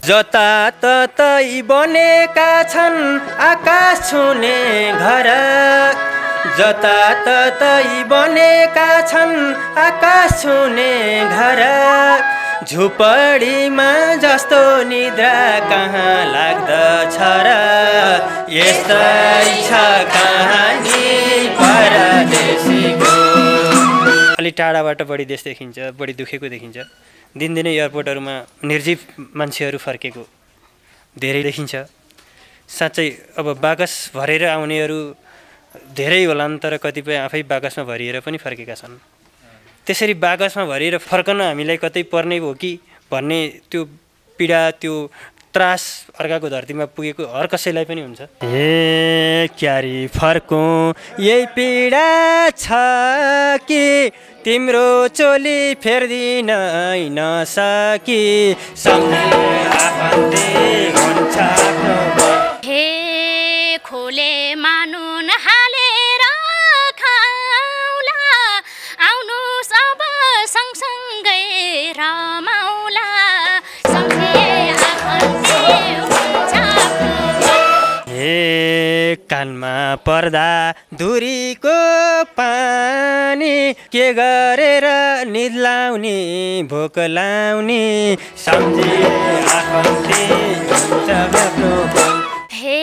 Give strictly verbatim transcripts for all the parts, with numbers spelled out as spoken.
जताततै बनेका छन् आकाश छुने घर, जताततै बनेका छन् आकाश छुने घर, झुपडीमा जस्तो निद्रा कहाँ लाग्दछ र, यस्तै छ कहानी परदेशीको। अलि टाढाबाट बढी देश देखिन्छ, बढी दुखेको देखिन्छ। दिनदिनै एयरपोर्टहरूमा निर्जीव मान्छेहरू फर्केको धेरै देखिन्छ। साँच्चै अब बाकस भरेर आउनेहरू धेरै होलान्, तर कतिपय आफै बाकसमा भरिएर पनि फर्केका छन्। त्यसरी बाकसमा भरिएर फर्कन हामीलाई कतै पर्ने हो कि भन्ने त्यो पीडा, त्यो त्रास अर्काको धरतीमा पुगेको हर कसैलाई पनि हुन्छ। हे क्यारी फर्कौँ यही पीडा छ कि तिम्रो चोली फेर्दिन नसकी, सम्झे आफन्ते हुन्छ आफ्नो। हे खोले मानुन हालेर खाउला, आउनुस् अब सँगसँगै रमाउला, सम्झे आफन्ते हुन्छ आफ्नो। हे कानमा पर्दा धुरीको पानी, के गरेर निद लाउने भोक लाउने, सम्झे आफन्ते हुन्छ आफ्नो। हे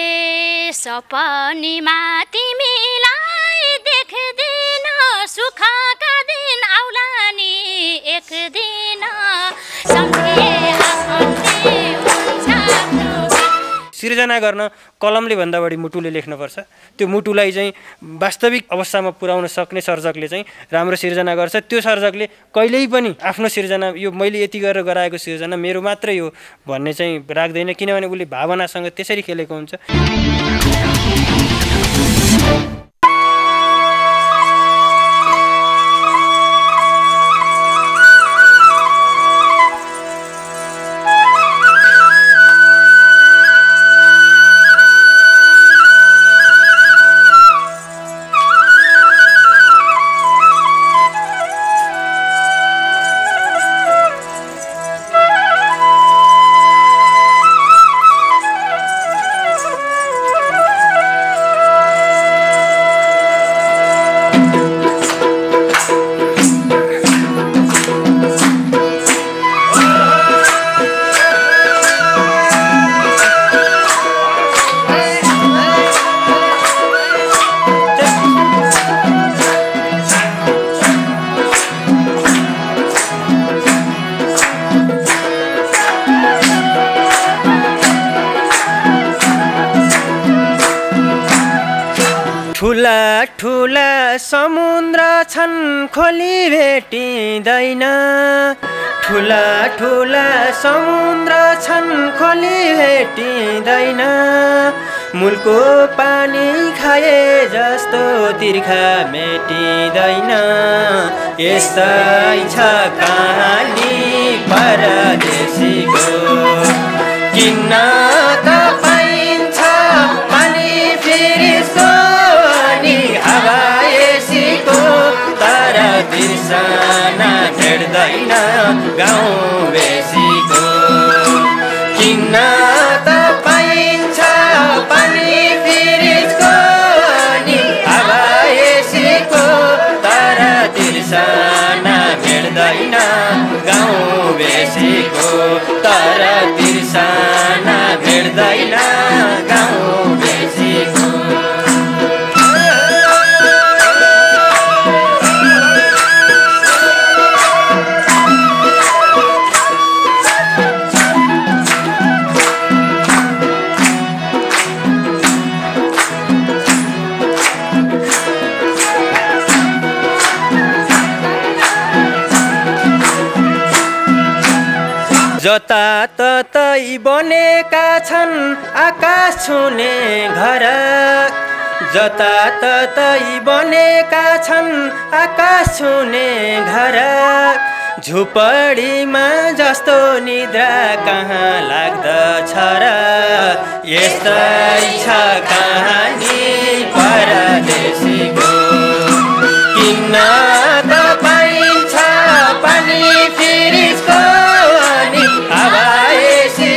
सपनीमा तिमीलाई देख्दिन, सुखका दिन आउला नि एक दिन, सम्झे आफन्ते हुन्छ आफ्नो। सिर्जना गर्न कलमले भन्दा बढी मुटुले लेख्नुपर्छ। त्यो मुटुलाई चाहिँ वास्तविक अवस्थामा पुर्याउन सक्ने सर्जकले चाहिँ राम्रो सिर्जना गर्छ। त्यो सर्जकले कहिल्यै पनि आफ्नो सिर्जना यो मैले यति गरेर गराएको सिर्जना मेरो मात्रै हो भन्ने चाहिँ राख्दैन, किनभने उसले भावनासँग त्यसरी खेलेको हुन्छ। ठुला ठुला समुद्र छन् खोली भेटिँदैन, ठुला ठुला समुद्र छन् खोली भेटिँदैन, मूलको पानी खाए जस्तो तिर्खा मेटिँदैन, यस्तै छ कहानी परदेशीको। किन्न त पाइन्छ पानी फिरिसको अनि हावा एसीको, तर बिर्सना भेट्दैन गाउँ बेसीको। किन्न त पाइन्छ पानी फिरिसको अनि हावा एसीको, तर बिर्सना भेट्दैन गाउँ बेसीको, तर बिर्सना भेट्दैन गाउँ बेसीको। जताततै बनेका छन् आकाश छुने घर, जताततै बनेका छन् आकाश छुने घर, झुपडीमा जस्तो निद्रा कहाँ लाग्दछ र, यस्तै छ कहानी परदेशीको। किन्न त पाइन्छ पानी फिरिसको अनि हावा एसी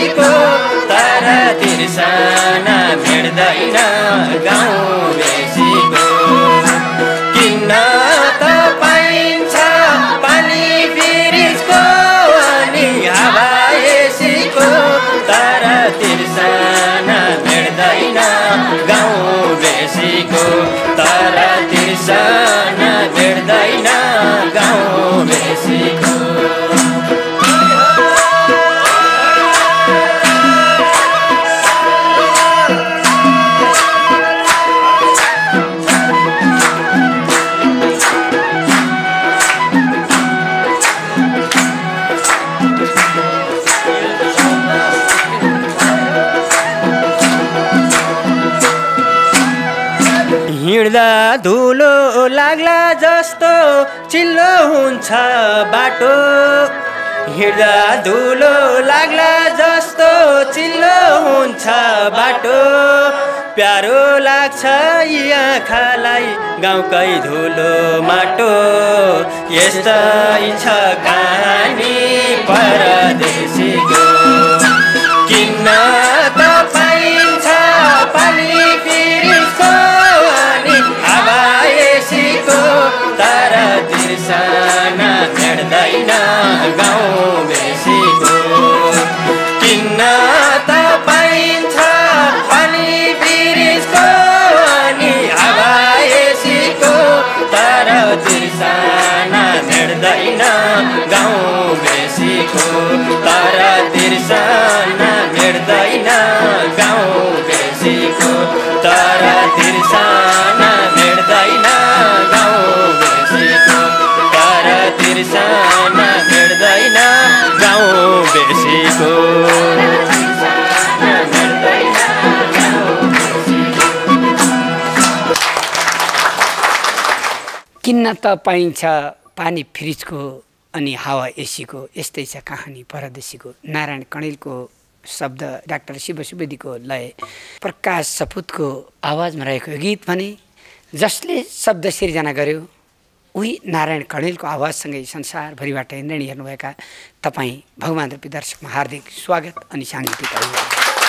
जस्तो चिल्लो हुन्छ बाटो हिँड्दा धुलो लाग्ला जस्तो चिल्लो हुन्छ बाटो प्यारो लाग्छ यी आँखालाई गाउँकै धुलो माटो यस्तै छ कहानी परदेशीको किन्न त पाइन्छ पानी फिरिसको अनि हावा एसीको तर तिर्सना भेट्दैन गाउँ बेसीको किन्न त पाइन्छ पानी फिरिसको अनि हावा एसीको तर तिर्सना भेट्दैन गाउँ बेसीको तर तिर्सना भेट्दैन गाउँ बेसीको तर तिर्सना भेट्दैन गाउँ बेसीको तर तिर्सना भेट्दैन गाउँ बेसीको किन्न त पाइन्छ पानी फ्रिजको अनि हावा एसीको यस्तै छ कहानी परदेशीको नारायण कणेलको शब्द डाक्टर शिव सुवेदीको लय प्रकाश सपुतको आवाजमा रहेको गीत भने जसले शब्द सिर्जना गर्यो उही नारायण कणेलको आवाजसँगै संसारभरिबाट इन्द्रेणी हेर्नुभएका तपाईँ भगवान् रूपी दर्शकमा हार्दिक स्वागत अनि साङ्गीतिक अभिवादन।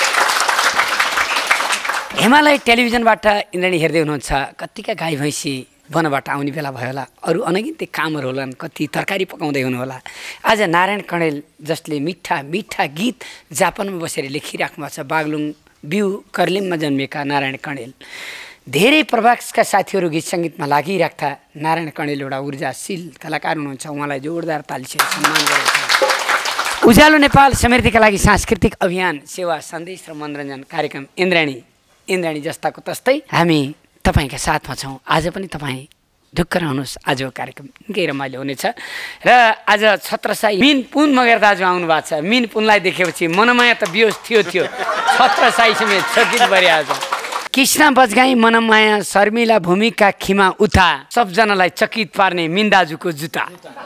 हिमालय टेलिभिजनबाट इन्द्रेणी हेर्दै हुनुहुन्छ कतिका गाई भैँसी वनबाट आउने बेला भयो होला अरू अनगिन्ती कामहरू होलान् कति तरकारी पकाउँदै हुनुहोला आज नारायण कणेल जसले मिठा मिठा गीत जापानमा बसेर लेखिराख्नु भएको छ बागलुङ बिउ कर्लिममा जन्मिएका नारायण कणेल धेरै प्रभासका साथीहरू गीत सङ्गीतमा लागिराख्दा नारायण कणेल एउटा ऊर्जाशील कलाकार हुनुहुन्छ उहाँलाई जोरदार तालीसँग सम्मान गरेको उज्यालो नेपाल समृद्धिका लागि सांस्कृतिक अभियान सेवा सन्देश र मनोरञ्जन कार्यक्रम इन्द्राणी इन्द्राणी जस्ताको तस्तै हामी तपाईका साथमा छौँ आज पनि तपाईँ ढुक्क रहनुहोस् आजको कार्यक्रम निकै रमाइलो हुनेछ र आज छत्रसाई मिन पुन मगर दाजु आउनु भएको छ मिन पुनलाई देखेपछि मनमाया त बियोस थियो थियो छत्रसाई समेत चकित भरि आज कृष्ण बजगाई मनमाया शर्मिला भूमिका खिमा उता सबजनालाई चकित पार्ने मिन दाजुको जुत्ता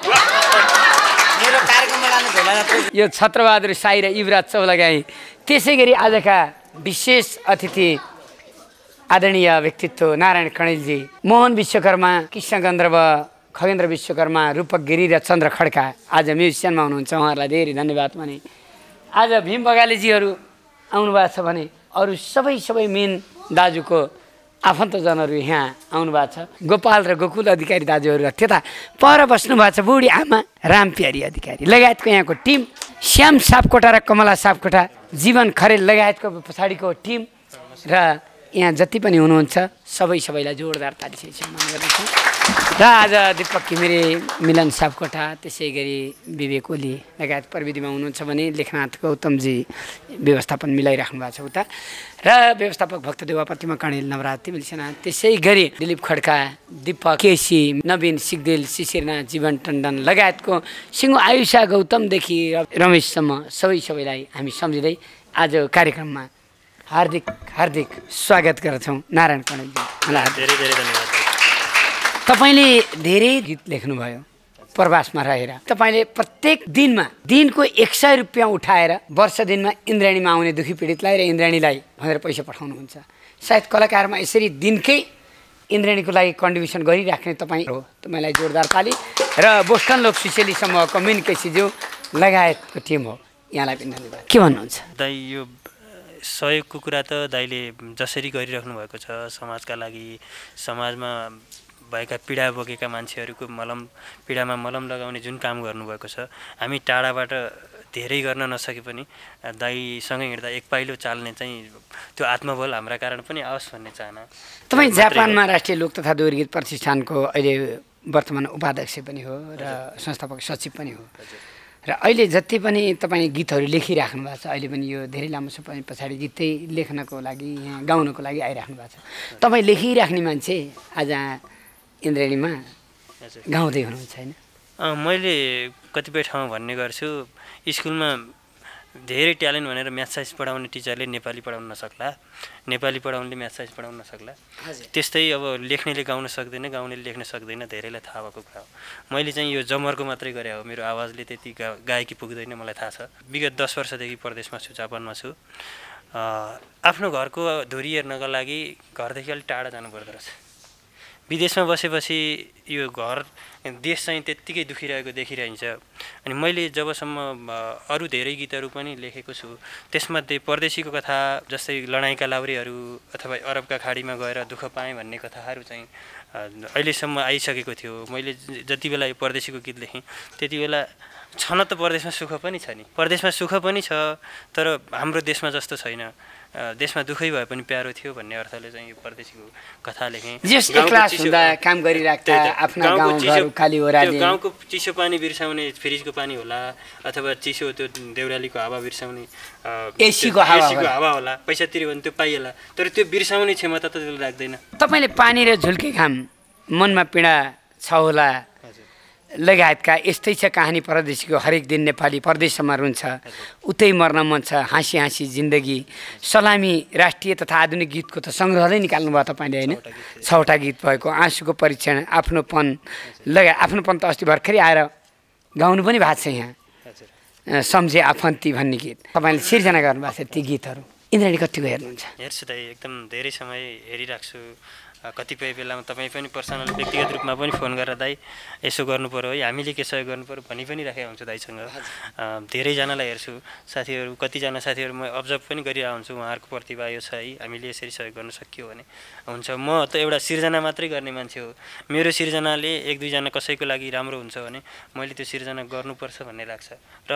यो छत्रबहादुर साई र युवराज चौलागाई त्यसै गरी आजका विशेष अतिथि आदरणीय व्यक्तित्व नारायण कणेलजी मोहन विश्वकर्मा कृष्ण गन्धर्व खगेन्द्र विश्वकर्मा रूपक गिरी र चन्द्र खड्का आज म्युजिसियनमा हुनुहुन्छ उहाँहरूलाई धेरै धन्यवाद भने आज भीम बगालेजीहरू आउनुभएको छ भने अरू सबै सबै मेन दाजुको आफन्तजनहरू यहाँ आउनुभएको छ गोपाल र गोकुल अधिकारी दाजुहरू त्यता पर बस्नु भएको छ बुढी आमा रामप्यारी अधिकारी लगायतको यहाँको टिम श्याम सापकोटा र कमला सापकोटा जीवन खरेल लगायतको पछाडिको टिम र यहाँ जति पनि हुनुहुन्छ सबै सबैलाई जोरदार तालीसँग सम्मान गर्दछु र आज दीपक घिमिरे मिलन सापकोटा त्यसै गरी विवेक ओली लगायत प्रविधिमा हुनुहुन्छ भने लेखनाथ गौतमजी व्यवस्थापन मिलाइराख्नु भएको छ उता र व्यवस्थापक भक्तदेव प्रतिमा कणेल नवराज तिमिलसेना त्यसै गरी दिलीप खड्का दीपक केसी नवीन सिगदेल शिशिरना जीवन टन्डन लगायतको सिङ्गो आयुषा गौतमदेखि रमेशसम्म सबै सबैलाई हामी सम्झिँदै आज कार्यक्रममा हार्दिक हार्दिक स्वागत गर्छौँ नारायण कणेलजी धेरै धेरै धन्यवाद तपाईँले धेरै गीत लेख्नुभयो प्रवासमा रहेर तपाईँले प्रत्येक दिनमा दिनको एक सय रुपियाँ उठाएर वर्ष दिनमा इन्द्राणीमा आउने दुखी पीडितलाई र इन्द्राणीलाई भनेर पैसा पठाउनुहुन्छ सायद कलाकारमा यसरी दिनकै इन्द्राणीको लागि कन्ट्रिब्युसन गरिराख्ने तपाईँ हो तपाईँलाई जोरदार ताली र बोस्टन लोक सुसेली समूहको मिन केसीज्यू लगायतको टिम हो यहाँलाई पनि धन्यवाद के भन्नुहुन्छ दाइ यो सहयोगको कुरा त दाइले जसरी गरिराख्नु भएको छ समाजका लागि समाजमा भएका पीडा बोकेका मान्छेहरूको मलम पीडामा मलम लगाउने जुन काम गर्नुभएको छ हामी टाढाबाट धेरै गर्न नसके पनि दाइसँगै हिँड्दा एक पाइलो चाल्ने चाहिँ त्यो आत्मबल हाम्रा कारण पनि आओस् भन्ने चाहना। तपाईँ जापानमा राष्ट्रिय लोक तथा दोहोरी गीत प्रतिष्ठानको अहिले वर्तमान उपाध्यक्ष पनि हो र संस्थापक सचिव पनि हो र अहिले जति पनि तपाईँ गीतहरू लेखिराख्नु भएको छ अहिले पनि यो धेरै लामो समय पछाडि गीतै लेख्नको लागि यहाँ गाउनको लागि आइराख्नु भएको छ तपाईँ लेखिराख्ने मान्छे आज इन्द्रेणीमा गाउँदै हुनुहुन्छ होइन? मैले कतिपय ठाउँमा भन्ने गर्छु स्कुलमा धेरै ट्यालेन्ट भनेर म्याथ साइन्स पढाउने टिचरले नेपाली पढाउन नसक्ला, नेपाली पढाउनेले म्याथ साइन्स पढाउन नसक्ला। त्यस्तै अब लेख्नेले गाउन सक्दैन, गाउनेले लेख्न सक्दैन, धेरैलाई थाहा भएको कुरा हो। मैले चाहिँ यो जमर्को मात्रै गरे हो, मेरो आवाजले त्यति गा गायकी पुग्दैन मलाई थाहा छ। विगत दस वर्षदेखि परदेशमा छु, जापानमा छु। आफ्नो घरको धुरी हेर्नको लागि घरदेखि अलिक टाढा जानु पर्दो रहेछ। विदेशमा बसेपछि यो घर देश चाहिँ त्यत्तिकै दुखिरहेको देखिरहन्छ। अनि मैले जबसम्म अरू धेरै गीतहरू पनि लेखेको छु, त्यसमध्ये परदेशीको कथा जस्तै लडाइँका लाउरेहरू अथवा अरबका खाडीमा गएर दुःख पाएँ भन्ने कथाहरू चाहिँ अहिलेसम्म आइसकेको थियो। मैले जति बेला यो परदेशीको गीत लेखेँ त्यति बेला छन त परदेशमा सुख पनि छ नि, परदेशमा सुख पनि छ, तर हाम्रो देशमा जस्तो छैन, देशमा दुःखै भए पनि प्यारो थियो भन्ने अर्थले चाहिँ यो परदेशीको कथा लेखेँ। जस एक्लास हुँदा काम गरिराख्दा आफ्ना गाउँघर खाली ओराली, गाउँको चिसो पानी बिर्साउने फ्रिजको पानी होला अथवा चिसो त्यो देउरालीको हावा बिर्साउने एसीको हावा हावा होला, पैसा तिर्यो भने त्यो पाइएला, तर त्यो बिर्साउने क्षमता त त्यसले राख्दैन। तपाईँले पानी र झुल्के घाम, मनमा पीडा छ होला लगायतका यस्तै छ कहानी। परदेशीको हरेक दिन नेपाली परदेशमा रुन्छ, उतै मर्न मन छ, हाँसी हाँसी जिन्दगी, सलामी, राष्ट्रिय तथा आधुनिक गीतको त सङ्ग्रहै निकाल्नु भयो तपाईँले होइन? छवटा गीत भएको, आँसुको परीक्षण, आफ्नोपन लगायत। आफ्नोपन त अस्ति भर्खरै आएर गाउनु पनि भएको छ यहाँ, सम्झे आफन्ती भन्ने गीत तपाईँले सिर्जना गर्नुभएको छ। ती गीतहरू इन्द्राणी कतिको हेर्नुहुन्छ? हेर्छु त, एकदम धेरै समय हेरिराख्छु। कतिपय बेलामा तपाईँ पनि पर्सनल व्यक्तिगत रूपमा पनि फोन गरेर दाइ यसो गर्नु पर्यो है, हामीले के सहयोग गर्नु पर्यो भनी पनि राखेको हुन्छु दाइसँग। धेरैजनालाई हेर्छु, साथीहरू कतिजना साथीहरू म अब्जर्भ पनि गरिरहेको हुन्छु, उहाँहरूको प्रतिभा यो छ है, हामीले यसरी सहयोग गर्न सकियो भने हुन्छ। म त एउटा सिर्जना मात्रै गर्ने मान्छे हो, मेरो सिर्जनाले एक दुईजना कसैको लागि राम्रो हुन्छ भने मैले त्यो सिर्जना गर्नुपर्छ भन्ने लाग्छ। र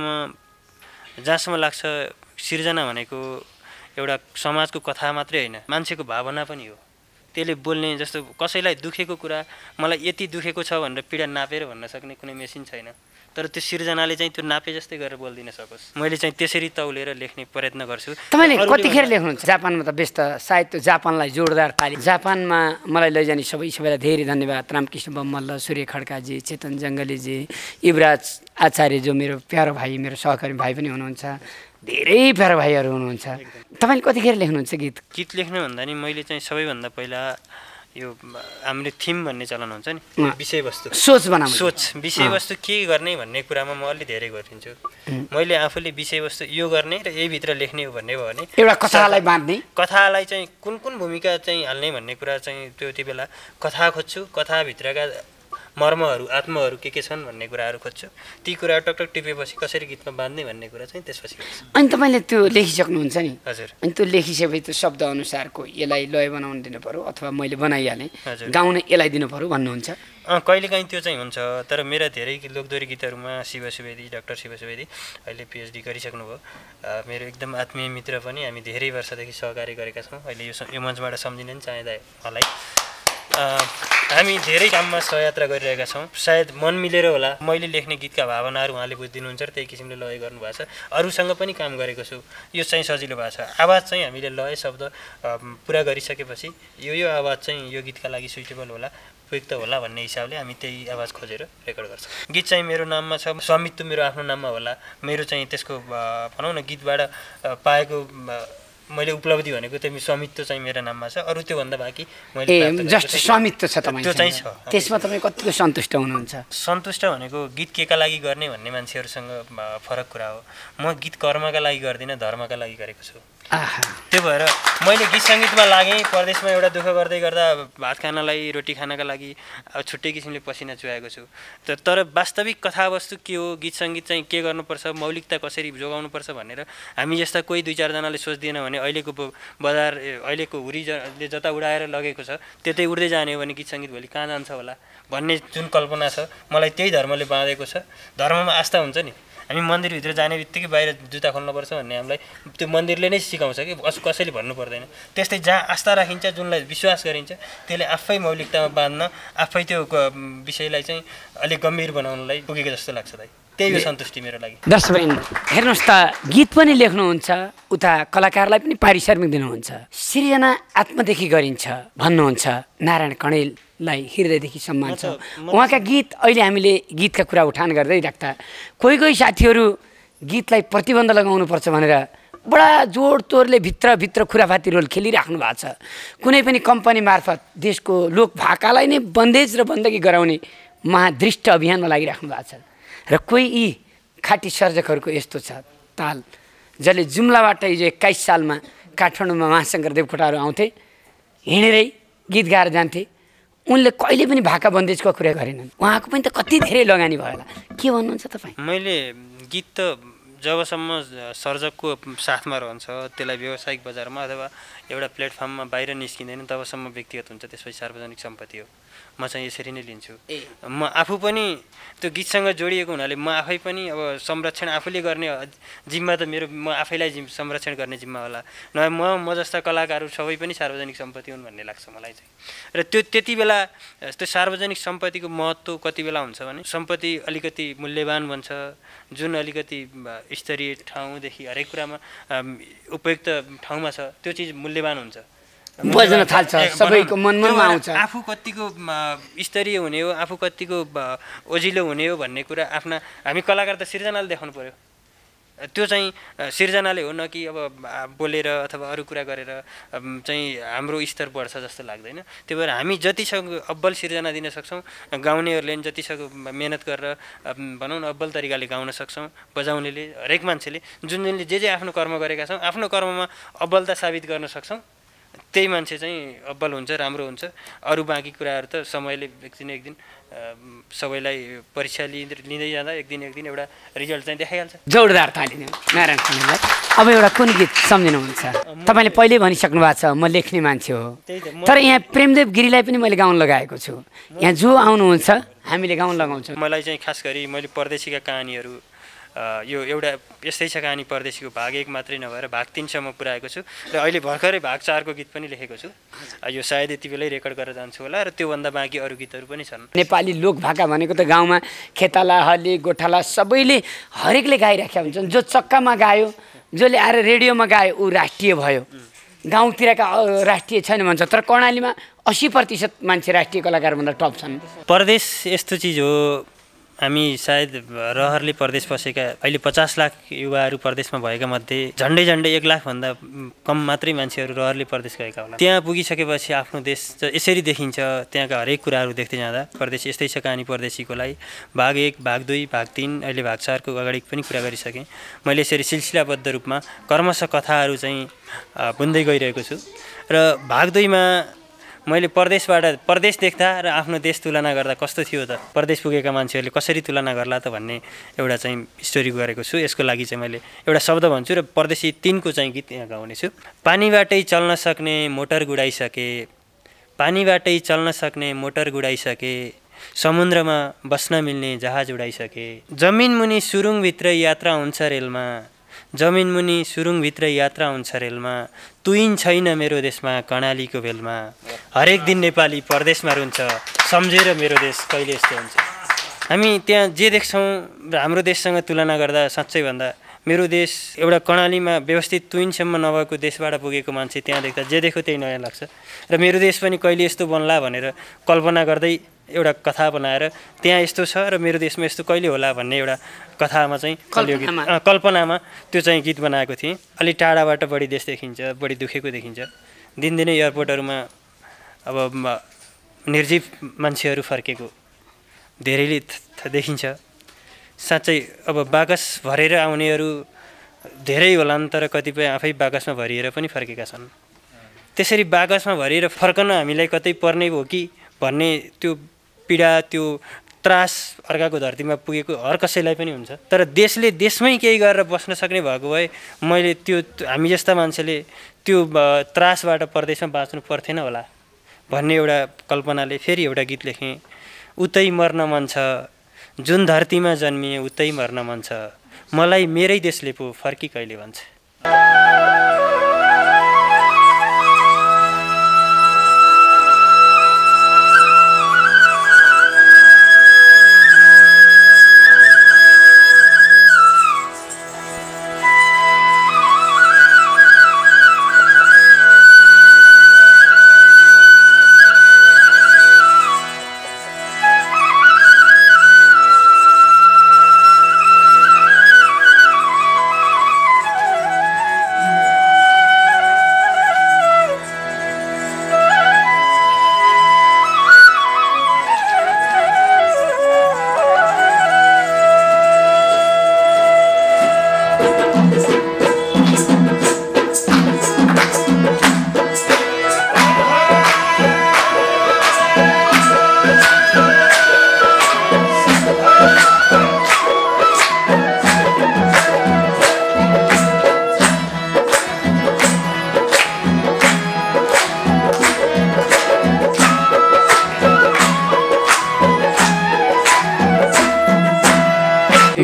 अहिलेसम्म जहाँसम्म लाग्छ सिर्जना भनेको एउटा समाजको कथा मात्रै होइन, मान्छेको भावना पनि हो। त्यसले बोल्ने, जस्तो कसैलाई दुखेको कुरा मलाई यति दुखेको छ भनेर पीडा नापेर भन्न सक्ने कुनै मेसिन छैन, तर त्यो सिर्जनाले चाहिँ त्यो नापे जस्तै गरेर बोलिदिन सकोस्। मैले चाहिँ त्यसरी तौलेर लेख्ने प्रयत्न गर्छु। तपाईँले कतिखेर लेख्नुहुन्छ? जापानमा त व्यस्त, सायद त्यो जापानलाई जोरदार ताली। जापानमा मलाई लैजाने सबै सबैलाई धेरै धन्यवाद। रामकृष्ण बमल्ल, सूर्य खड्काजी, चेतन जङ्गलीजी, युवराज आचार्य जो मेरो प्यारो भाइ, मेरो सहकर्मी भाइ पनि हुनुहुन्छ, धेरै प्यारो भाइहरू हुनुहुन्छ। तपाईँले कतिखेर लेख्नुहुन्छ गीत? गीत लेख्न भन्दा नि मैले चाहिँ सबैभन्दा पहिला यो हाम्रो थिम भन्ने चलन हुन्छ नि, विषयवस्तु सोच बनाउनु, सोच विषयवस्तु के गर्ने भन्ने कुरामा म अलि धेरै गरिदिन्छु। मैले आफूले विषयवस्तु यो गर्ने र यही भित्र लेख्ने हो भन्ने भयो भने एउटा कथालाई बाँध्ने, कथालाई चाहिँ कुन कुन भूमिका चाहिँ हाल्ने भन्ने कुरा चाहिँ त्यो त्यो बेला कथा खोज्छु, कथाभित्रका मर्महरू, आत्माहरू के के छन् भन्ने कुराहरू खोज्छु। ती कुरा टकटक टिपेपछि कसरी गीतमा बाँध्ने भन्ने कुरा चाहिँ त्यसपछि गर्छु। अनि तपाईँले त्यो लेखिसक्नुहुन्छ नि? हजुर। अनि त्यो लेखिसकेपछि त्यो शब्द अनुसारको यसलाई लय बनाउनु दिनु पऱ्यो अथवा मैले बनाइहालेँ गाउन यसलाई दिनु पऱ्यो भन्नुहुन्छ? अँ, कहिलेकाहीँ त्यो चाहिँ हुन्छ, तर मेरा धेरै लोकदोरी गीतहरूमा शिव सुवेदी, डाक्टर शिव सुवेदी अहिले पिएचडी गरिसक्नुभयो, मेरो एकदम आत्मीय मित्र पनि, हामी धेरै वर्षदेखि सहकार्य गरेका छौँ। अहिले यो यो मञ्चबाट सम्झिन नि चाहँदा मलाई हामी धेरै काममा सहयात्रा गरिरहेका छौँ। सायद मन मिलेर होला, मैले लेख्ने गीतका भावनाहरू उहाँले बुझिदिनुहुन्छ र त्यही किसिमले लय गर्नुभएको छ। अरूसँग पनि काम गरेको छु, यो चाहिँ सजिलो भएको छ। आवाज चाहिँ हामीले लय शब्द पुरा गरिसकेपछि यो यो आवाज चाहिँ यो गीतका लागि सुइटेबल होला, उपयुक्त होला भन्ने हिसाबले हामी त्यही आवाज खोजेर रेकर्ड गर्छौँ। गीत चाहिँ मेरो नाममा छ, स्वामित्व मेरो आफ्नो नाममा होला, मेरो चाहिँ त्यसको भनौँ न गीतबाट पाएको मैले उपलब्धि भनेको त्यो स्वामित्व चाहिँ मेरो नाममा छ, अरू त्योभन्दा बाँकी मैले जस्ट स्वामित्व छ तपाईँ, त्यो चाहिँ छ। त्यसमा तपाईँ कतिको सन्तुष्ट हुनुहुन्छ? सन्तुष्ट भनेको गीत केका लागि गर्ने भन्ने मान्छेहरूसँग फरक कुरा हो। म गीत कर्मका लागि गर्दिनँ, धर्मका लागि गरेको छु। त्यो भएर मैले गीत सङ्गीतमा लागेँ, परदेशमा एउटा दुःख गर्दै गर्दा भात खानलाई, रोटी खानका लागि छुट्टै किसिमले पसिना चुहाएको छु। तर वास्तविक कथावस्तु के हो, गीत सङ्गीत चाहिँ के गर्नुपर्छ, मौलिकता कसरी जोगाउनुपर्छ भनेर हामी जस्ता कोही दुई चारजनाले सोच्दिएन भने अहिलेको बजार, अहिलेको हुरीले जता उडाएर लगेको छ त्यतै उड्दै जाने हो भने गीत सङ्गीत भोलि कहाँ जान्छ होला भन्ने जुन कल्पना छ, मलाई त्यही धर्मले बाँधेको छ। धर्ममा आस्था हुन्छ नि, हामी मन्दिरभित्र जाने बित्तिकै बाहिर जुत्ता खोल्नुपर्छ भन्ने हामीलाई त्यो मन्दिरले नै सिकाउँछ कि कसैले भन्नु पर्दैन। त्यस्तै जहाँ आस्था राखिन्छ, जुनलाई विश्वास गरिन्छ, त्यसले आफै मौलिकतामा बाँध्न, आफै त्यो विषयलाई चाहिँ अलिक गम्भीर बनाउनलाई पुगेको जस्तो लाग्छ दाइ। त्यही हो सन्तुष्टि मेरो लागि। दर्शकवृन्द हेर्नुहोस् त, गीत पनि लेख्नुहुन्छ, उता कलाकारलाई पनि पारिश्रमिक दिनुहुन्छ, सृजना आत्मदेखि गरिन्छ भन्नुहुन्छ। नारायण कणेललाई हृदयदेखि सम्मान छ। उहाँका गीत अहिले हामीले गीतका कुरा उठान गर्दै राख्दा कोही कोही साथीहरू गीतलाई प्रतिबन्ध लगाउनुपर्छ भनेर बडा जोडतोडले भित्रभित्र खुराफाती रोल खेलिराख्नु भएको छ। कुनै पनि कम्पनी मार्फत देशको लोक भाकालाई नै बन्देज र बन्दगी गराउने महादृष्ट अभियानमा लागिराख्नु भएको छ। र कोही यी खाटी सर्जकहरूको यस्तो छ ताल, जसले जुम्लाबाट हिजो एक्काइस सालमा काठमाडौँमा महाशङ्कर देवकोटाहरू आउँथे, हिँडेरै गीत गाएर जान्थे, उनले कहिले पनि भाका बन्देजको कुरा गरेनन्। उहाँको पनि त कति धेरै लगानी भयो होला, के भन्नुहुन्छ तपाईँ? मैले गीत त जबसम्म सर्जकको साथमा रहन्छ, त्यसलाई व्यावसायिक बजारमा अथवा एउटा प्लेटफर्ममा बाहिर निस्किँदैन तबसम्म व्यक्तिगत हुन्छ, त्यसपछि सार्वजनिक सम्पत्ति हो। म चाहिँ यसरी नै लिन्छु। म आफू पनि त्यो गीतसँग जोडिएको हुनाले म आफै पनि अब संरक्षण आफूले गर्ने जिम्मा त मेरो, म आफैलाई जिम संरक्षण गर्ने जिम्मा होला। नभए म म जस्ता कलाकारहरू सबै पनि सार्वजनिक सम्पत्ति हुन् भन्ने लाग्छ मलाई चाहिँ। र त्यो त्यति बेला त्यो सार्वजनिक सम्पत्तिको महत्त्व कति बेला हुन्छ भने सम्पत्ति अलिकति मूल्यवान बन्छ, जुन अलिकति स्तरीय ठाउँदेखि हरेक कुरामा उपयुक्त ठाउँमा छ, त्यो चिज मूल्यवान हुन्छ, बज्न थाल्छ, सबैको मनमनमा आउँछ। आफू कतिको स्तरीय हुने हो, आफू कतिको ओजिलो हुने हो भन्ने कुरा आफ्ना, हामी कलाकार त सिर्जनाले देखाउनु पर्यो। त्यो चाहिँ सिर्जनाले हो, न कि अब बोलेर अथवा अरू कुरा गरेर चाहिँ हाम्रो स्तर बढ्छ जस्तो लाग्दैन। त्यही भएर हामी जतिसक्दो अब्बल सिर्जना दिन सक्छौँ, गाउनेहरूले पनि जतिसक्दो मेहनत गरेर भनौँ न अब्बल तरिकाले गाउन सक्छौँ, बजाउनेले हरेक मान्छेले जुन जुनले जे जे आफ्नो कर्म गरेका छौँ, आफ्नो कर्ममा अब्बलता साबित गर्न सक्छौँ, त्यही मान्छे चाहिँ अब्बल हुन्छ, राम्रो हुन्छ। अरू बाँकी कुराहरू त समयले एक दिन एक दिन सबैलाई परीक्षा लिँदै लिँदै जाँदा एक दिन एक दिन एउटा रिजल्ट चाहिँ देखाइहाल्छ। जोरदार ताली नारायण खनाललाई। अब एउटा कुन गीत सम्झिनुहुन्छ? तपाईँले पहिल्यै भनिसक्नु भएको छ म लेख्ने मान्छे हो, तर यहाँ प्रेमदेव गिरीलाई पनि मैले गाउन लगाएको छु। यहाँ जो आउनुहुन्छ हामीले गाउन लगाउँछौँ। मलाई चाहिँ खास गरी मैले परदेशीका कहानीहरू, यो एउटा यस्तै छ कहानी परदेशीको भाग एक मात्रै नभएर भाग तिनसम्म पुऱ्याएको छु र अहिले भर्खरै भाग चारको गीत पनि लेखेको छु। यो सायद यति बेलै रेकर्ड गरेर जान्छु होला र त्योभन्दा बाँकी अरू गीतहरू पनि छन्। नेपाली लोक भाका भनेको त गाउँमा खेताला, हली, गोठाला सबैले हरेकले गाइराखेका हुन्छन्। जो चक्कामा गायो, जसले आएर रेडियोमा गायो, ऊ राष्ट्रिय भयो। गाउँतिरका राष्ट्रिय छैन भन्छ, तर कर्णालीमा अस्सी प्रतिशत मान्छे राष्ट्रिय कलाकारभन्दा टप छन्। परदेश यस्तो चिज हो, हामी सायद रहरले परदेश बसेका अहिले पचास लाख युवाहरू परदेशमा भएका मध्ये झन्डै झन्डै एक लाखभन्दा कम मात्रै मान्छेहरू रहरले परदेश गएका होला। त्यहाँ पुगिसकेपछि आफ्नो देश यसरी देखिन्छ, त्यहाँका हरेक कुराहरू देख्दै जाँदा। परदेश यस्तै छ कहानी परदेशीको लागि। भाग एक, भाग दुई, भाग तिन, अहिले भाग चारको अगाडि पनि कुरा गरिसकेँ। मैले यसरी सिलसिलाबद्ध रूपमा कर्मश कथाहरू चाहिँ बुन्दै गइरहेको छु र भाग दुईमा मैले परदेशबाट परदेश देख्दा र आफ्नो देश तुलना गर्दा कस्तो थियो त, परदेश पुगेका मान्छेहरूले कसरी तुलना गर्ला त भन्ने एउटा चाहिँ स्टोरी गरेको छु। यसको लागि चाहिँ मैले एउटा शब्द भन्छु र परदेशी तिनको चाहिँ गीत यहाँ गाउनेछु। पानीबाटै चल्न सक्ने मोटर गुडाइसके, पानीबाटै चल्न सक्ने मोटर गुडाइसके, समुद्रमा बस्न मिल्ने जहाज उडाइसके, जमिन मुनि सुरुङभित्र यात्रा हुन्छ रेलमा, जमिन मुनि सुरुङभित्र यात्रा हुन्छ रेलमा, तुइन छैन मेरो देशमा कर्णालीको बेलमा, हरेक दिन नेपाली परदेशमा रुन्छ, सम्झेर मेरो देश कहिले यस्तो हुन्छ। हामी त्यहाँ जे देख्छौँ र हाम्रो देशसँग तुलना गर्दा साँच्चै भन्दा मेरो देश एउटा कर्णालीमा व्यवस्थित तुइनसम्म नभएको देशबाट पुगेको मान्छे त्यहाँ देख्दा जे देख्यो त्यही नयाँ लाग्छ र मेरो देश पनि कहिले यस्तो बन्ला भनेर कल्पना गर्दै एउटा कथा बनाएर त्यहाँ यस्तो छ र मेरो देशमा यस्तो कहिले होला भन्ने एउटा कथामा चाहिँ कल्पनामा त्यो चाहिँ गीत बनाएको थिएँ। अलि टाढाबाट बढी देश देखिन्छ, बढी दुखेको देखिन्छ। दिनदिनै एयरपोर्टहरूमा अब निर्जीव मान्छेहरू फर्केको धेरैले देखिन्छ। साँच्चै अब बाकस भरेर आउनेहरू धेरै होलान्, तर कतिपय आफै बाकसमा भरिएर पनि फर्केका छन्। त्यसरी बाकसमा भरिएर फर्कन हामीलाई कतै पर्ने हो कि भन्ने त्यो पीडा, त्यो त्रास अर्काको धरतीमा पुगेको हर कसैलाई पनि हुन्छ। तर देशले देशमै केही गरेर बस्न सक्ने भएको भए मैले त्यो हामी जस्ता मान्छेले त्यो त्रासबाट परदेशमा बाँच्नु पर्थेन होला भन्ने एउटा कल्पनाले फेरि एउटा गीत लेखेँ। उतै मर्न मन छ, जुन धरतीमा जन्मिए उतै मर्न मन छ, मलाई मेरै देशले पो फर्की कहिले भन्छ।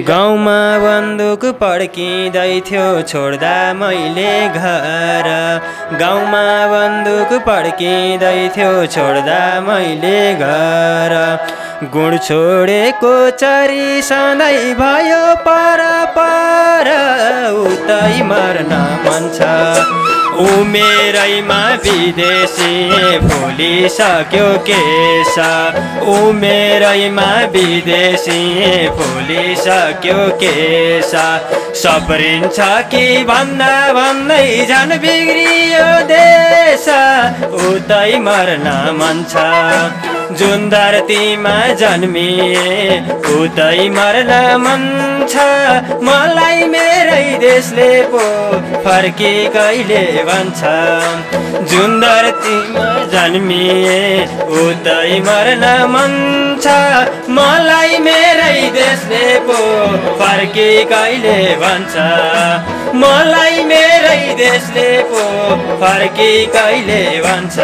गाउँमा बन्दुक पड्किँदै थियो छोड्दा मैले घर गाउँमा बन्दुक पड्किँदै थियो छोड्दा मैले घर गुण छोडेको चरी सधैँ भयो पर पर उतै मर्न मन छ उमेरैमा विदेशी फुलिसक्यो केश उमेरैमा विदेशी फुलिसक्यो केश सप्रिन्छ कि भन्दा भन्दै झन् बिग्रियो देश उतै मर्न मन छ जुन धरतीमा जन्मिए उतै मर्न मन छ मलाई मेरै देशले पो फर्की कहिले भन्छ जुन धरतीमा जन्मिए उतै मर्न मन छ मलाई मेरै देशले पो फर्की कहिले भन्छ मलाई मेरै देशले पो फर्की कहिले भन्छ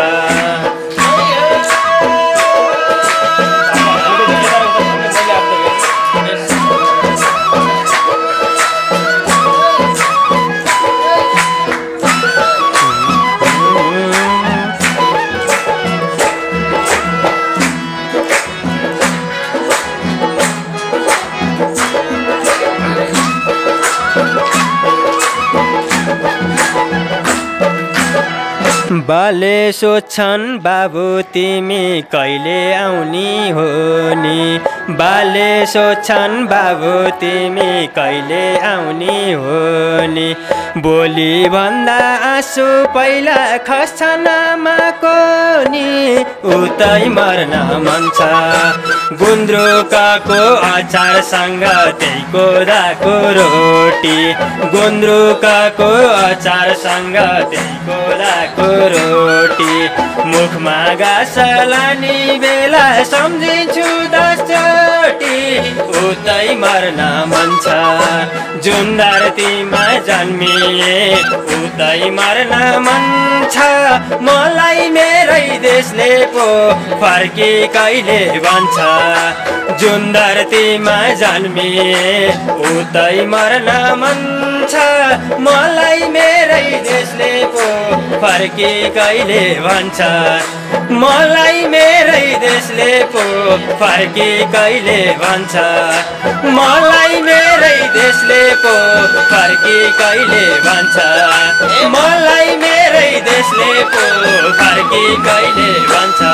बाले सोध्छन् बाबु तिमी कहिले आउने हो नि बाले सोध्छन् बाबु तिमी कहिले आउने हो नि बोली भन्दा आँसु पहिला खस्छन् आमाको नि उतै मर्न मन छ गुन्द्रुकको अचारसँग त्यही कोदाको रोटी गुन्द्रुकको अचारसँग त्यही कोदाको रोटी मुखमा घाँस लाने बेला सम्झिन्छु दसचोटि उतै मर्न मन छ जुन धरतीमा जन्मिए उतै मर्न मन छ मलाई मेरै देशले पो फर्की कहिले भन्छ जुन धरतीमा जन्मिए उतै मर्न मन छ मलाई मेरै देशले पो फर्की कहिले भन्छ मलाई मेरै देशले पो फर्की कहिले भन्छ मलाई मेरै देशले पो फर्की कहिले भन्छ मलाई मेरै देशले पो फर्की कहिले भन्छ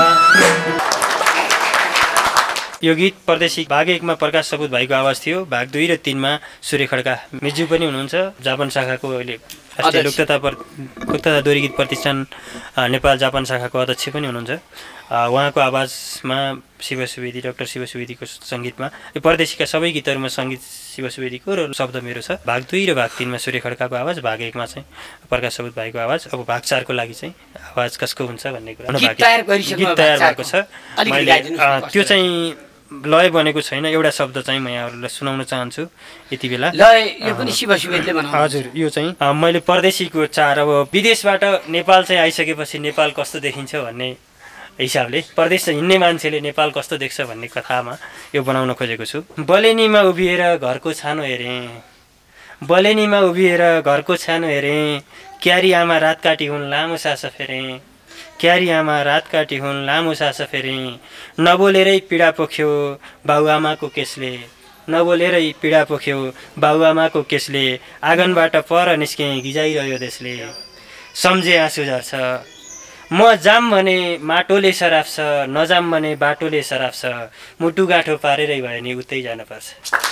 यो गीत परदेशी भाग एकमा प्रकाश सपुत भाइको आवाज थियो भाग दुई र तीनमा सूर्य खड्का मिज्यू पनि हुनुहुन्छ जापान शाखाको अहिले राष्ट्रिय लोकतन्त्र लोकतन्त्र दोहोरी गीत प्रतिष्ठान नेपाल जापान शाखाको अध्यक्ष पनि हुनुहुन्छ उहाँको आवाजमा शिव सुवेदी डाक्टर शिव सुवेदीको सङ्गीतमा यो परदेशीका सबै गीतहरूमा सङ्गीत शिव सुवेदीको र शब्द मेरो छ भाग दुई र भाग तीनमा सूर्य खड्काको आवाज भाग एकमा चाहिँ प्रकाश सपुत भाइको आवाज अब भाग चारको लागि चाहिँ आवाज कसको हुन्छ भन्ने कुरा गीत तयार भएको छ मैले त्यो चाहिँ लय बनेको छैन एउटा शब्द चाहिँ म यहाँहरूलाई सुनाउन चाहन्छु यति बेला हजुर यो चाहिँ मैले परदेशीको चार अब विदेशबाट नेपाल चाहिँ आइसकेपछि नेपाल कस्तो देखिन्छ भन्ने हिसाबले परदेश हिँड्ने मान्छेले नेपाल कस्तो देख्छ भन्ने कथामा यो बनाउन खोजेको छु बलेनीमा उभिएर घरको छानो हेरेँ बलेनीमा उभिएर घरको छानो हेरेँ क्यारी आमा रात काटी हुन् लामो सास फेरेँ क्यारी आमा रात काटी हुन् लामो सास फेरेँ नबोलेरै पीडा पोख्यो बाबुआमाको केसले नबोलेरै पीडा पोख्यो बाबुआमाको केसले आँगनबाट पर निस्केँ गिजाइरह्यो देशले सम्झे आँसु झर्छ म जाम भने माटोले सराप्छ नजाम भने बाटोले सराप्छ मुटु गाँठो पारेरै भयो नि उतै जानुपर्छ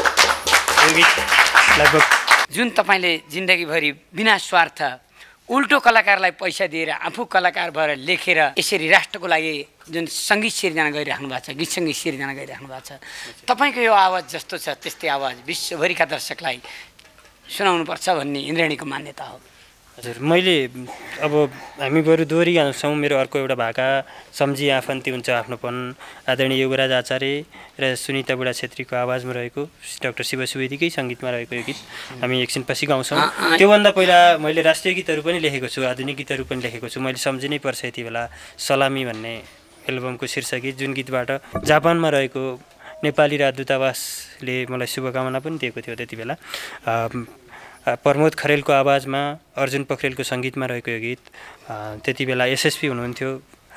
लगभग जुन तपाईँले जिन्दगीभरि बिना स्वार्थ उल्टो कलाकारलाई पैसा दिएर आफू कलाकार भएर लेखेर यसरी राष्ट्रको लागि जुन सङ्गीत सिर्जना गरिराख्नु भएको छ गीत सङ्गीत सिर्जना गरिराख्नु भएको छ तपाईँको यो आवाज जस्तो छ त्यस्तै आवाज विश्वभरिका दर्शकलाई सुनाउनुपर्छ भन्ने इन्द्रेणीको मान्यता हो हजुर मैले अब हामी बरु दोहोरी गाउँछौँ मेरो अर्को एउटा भाका सम्झी आफन्ती हुन्छ आफ्नोपन आदरणीय युवराज आचार्य र सुनिता बुढा छेत्रीको आवाजमा रहेको डाक्टर शिव सुवेदीकै सङ्गीतमा रहेको यो गीत हामी एकछिनपछि गाउँछौँ त्योभन्दा पहिला मैले राष्ट्रिय गीतहरू पनि लेखेको छु आधुनिक गीतहरू पनि लेखेको छु मैले सम्झिनै पर्छ यति बेला सलामी भन्ने एल्बमको शीर्षक गीत जुन गीतबाट जापानमा रहेको नेपाली राजदूतावासले मलाई शुभकामना पनि दिएको थियो त्यति बेला। प्रमोद खरेलको आवाजमा अर्जुन पोखरेलको सङ्गीतमा रहेको यो गीत त्यति बेला एसएसपी हुनुहुन्थ्यो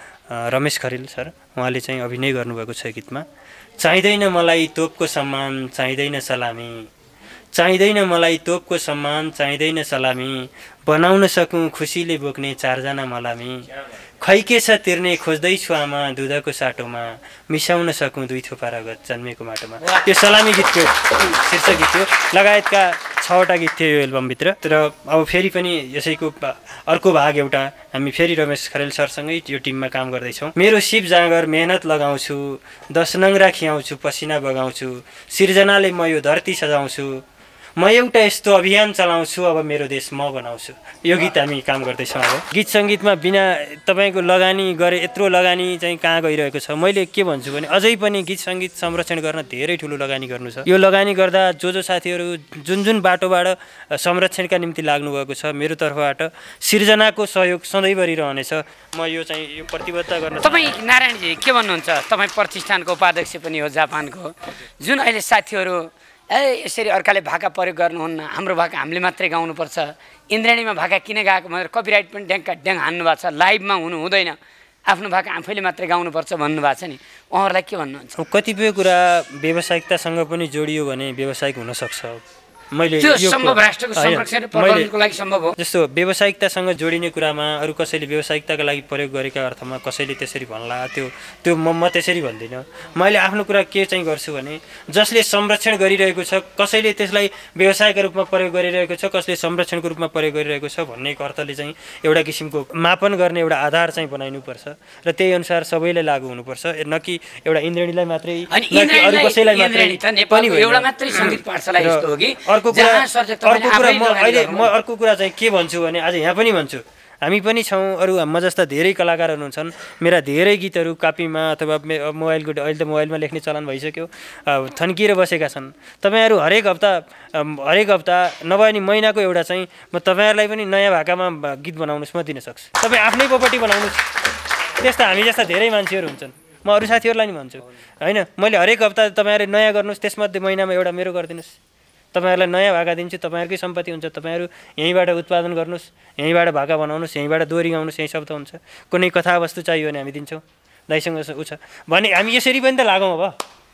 रमेश खरेल सर, उहाँले चाहिँ अभिनय गर्नुभएको छ गीतमा। चाहिँदैन मलाई तोपको सम्मान, चाहिँदैन सलामी, चाहिँदैन मलाई तोपको सम्मान, चाहिँदैन सलामी, बनाउन सकूँ खुसीले बोक्ने चारजना मलामी, खै के छ तिर्ने खोज्दैछु आमा दुधको साटोमा, मिसाउन सकूँ दुई थोपा रगत जन्मेको माटोमा। यो सलामी गीतको शीर्षक गीत थियो। लगायतका छवटा गीत थियो यो एल्बमभित्र। तर अब फेरि पनि यसैको अर्को भाग एउटा हामी फेरि रमेश खरेल सरसँगै यो टिममा काम गर्दैछौँ। मेरो शिव जाँगर मेहनत लगाउँछु, दस नङ्ग्रा खियाउँछु, पसिना बगाउँछु, सिर्जनाले म यो धरती सजाउँछु, म एउटा यस्तो अभियान चलाउँछु, अब मेरो देश म बनाउँछु। यो गीत हामी काम गर्दैछौँ। अब गीत सङ्गीतमा बिना तपाईँको लगानी गरे यत्रो लगानी चाहिँ कहाँ गइरहेको छ। मैले के भन्छु भने अझै पनि गीत सङ्गीत संरक्षण गर्न धेरै ठुलो लगानी गर्नु छ। यो लगानी गर्दा जो जो साथीहरू जुन जुन बाटोबाट संरक्षणका निम्ति लाग्नुभएको छ, मेरो तर्फबाट सिर्जनाको सहयोग सधैँभरि रहनेछ। म यो चाहिँ यो प्रतिबद्धता गर्न। तपाईँ नारायणजी के भन्नुहुन्छ? तपाईँ प्रतिष्ठानको उपाध्यक्ष पनि हो जापानको। जुन अहिले साथीहरू ए यसरी अर्काले भाका प्रयोग गर्नुहुन्न, हाम्रो भाका हामीले मात्रै गाउनुपर्छ, इन्द्रेणीमा भाका किन गाएको भनेर कपिराइट पनि ड्याङका ड्याङ हान्नु भएको छ, लाइभमा हुनु हुँदैन, आफ्नो भाका आफैले मात्रै गाउनुपर्छ भन्नुभएको छ नि, उहाँहरूलाई के भन्नुहुन्छ? कतिपय कुरा व्यावसायिकतासँग पनि जोडियो भने व्यावसायिक हुनसक्छ। मैले त्यो सम्भव राष्ट्रको संरक्षण प्रबन्धनको लागि सम्भव हो। जस्तो व्यावसायिकतासँग जोडिने कुरामा अरू कसैले व्यावसायिकताका लागि प्रयोग गरेका अर्थमा कसैले त्यसरी भन्ला, त्यो त्यो म म त्यसरी भन्दिनँ। मैले आफ्नो कुरा के चाहिँ गर्छु भने जसले संरक्षण गरिरहेको छ कसैले त्यसलाई व्यवसायका रूपमा प्रयोग गरिरहेको छ, कसले संरक्षणको रूपमा प्रयोग गरिरहेको छ भन्ने अर्थले चाहिँ एउटा किसिमको मापन गर्ने एउटा आधार चाहिँ बनाइनुपर्छ र त्यही अनुसार सबैलाई लागू हुनुपर्छ, न कि एउटा इन्द्रेणीलाई मात्रै अरू कसैलाई मात्रै पनि एउटा मात्रै सङ्गीत पाठशाला यस्तो हो कि अर्को कुरा अर्को कुरा म अहिले म अर्को कुरा चाहिँ के भन्छु भने आज यहाँ पनि भन्छु, हामी पनि छौँ, अरू म जस्ता धेरै कलाकारहरू हुन्छन्, मेरा धेरै गीतहरू कापीमा अथवा मोबाइलको अहिले त मोबाइलमा लेख्ने चलन भइसक्यो थन्किएर बसेका छन्। तपाईँहरू हरेक हप्ता हरेक हप्ता नभए नि महिनाको एउटा चाहिँ म तपाईँहरूलाई पनि नयाँ भाकामा गीत बनाउनुहोस्, म दिन सक्छु। तपाईँ आफ्नै पोपटी बनाउनुहोस्। त्यस्ता हामी जस्ता धेरै मान्छेहरू हुन्छन्। म अरू साथीहरूलाई नि भन्छु होइन, मैले हरेक हप्ता तपाईँहरूले नयाँ गर्नुहोस्, त्यसमध्ये महिनामा एउटा मेरो गरिदिनुहोस्, तपाईँहरूलाई नयाँ भाका दिन्छु, तपाईँहरूकै सम्पत्ति हुन्छ, तपाईँहरू यहीँबाट उत्पादन गर्नुहोस्, यहीँबाट भाका बनाउनुहोस्, यहीँबाट दोहोरी गाउनुहोस्, यहीँ शब्द हुन्छ, कुनै कथावस्तु चाहियो भने हामी दिन्छौँ, दाइसँग ऊ छ भने हामी यसरी पनि त लागौँ। अब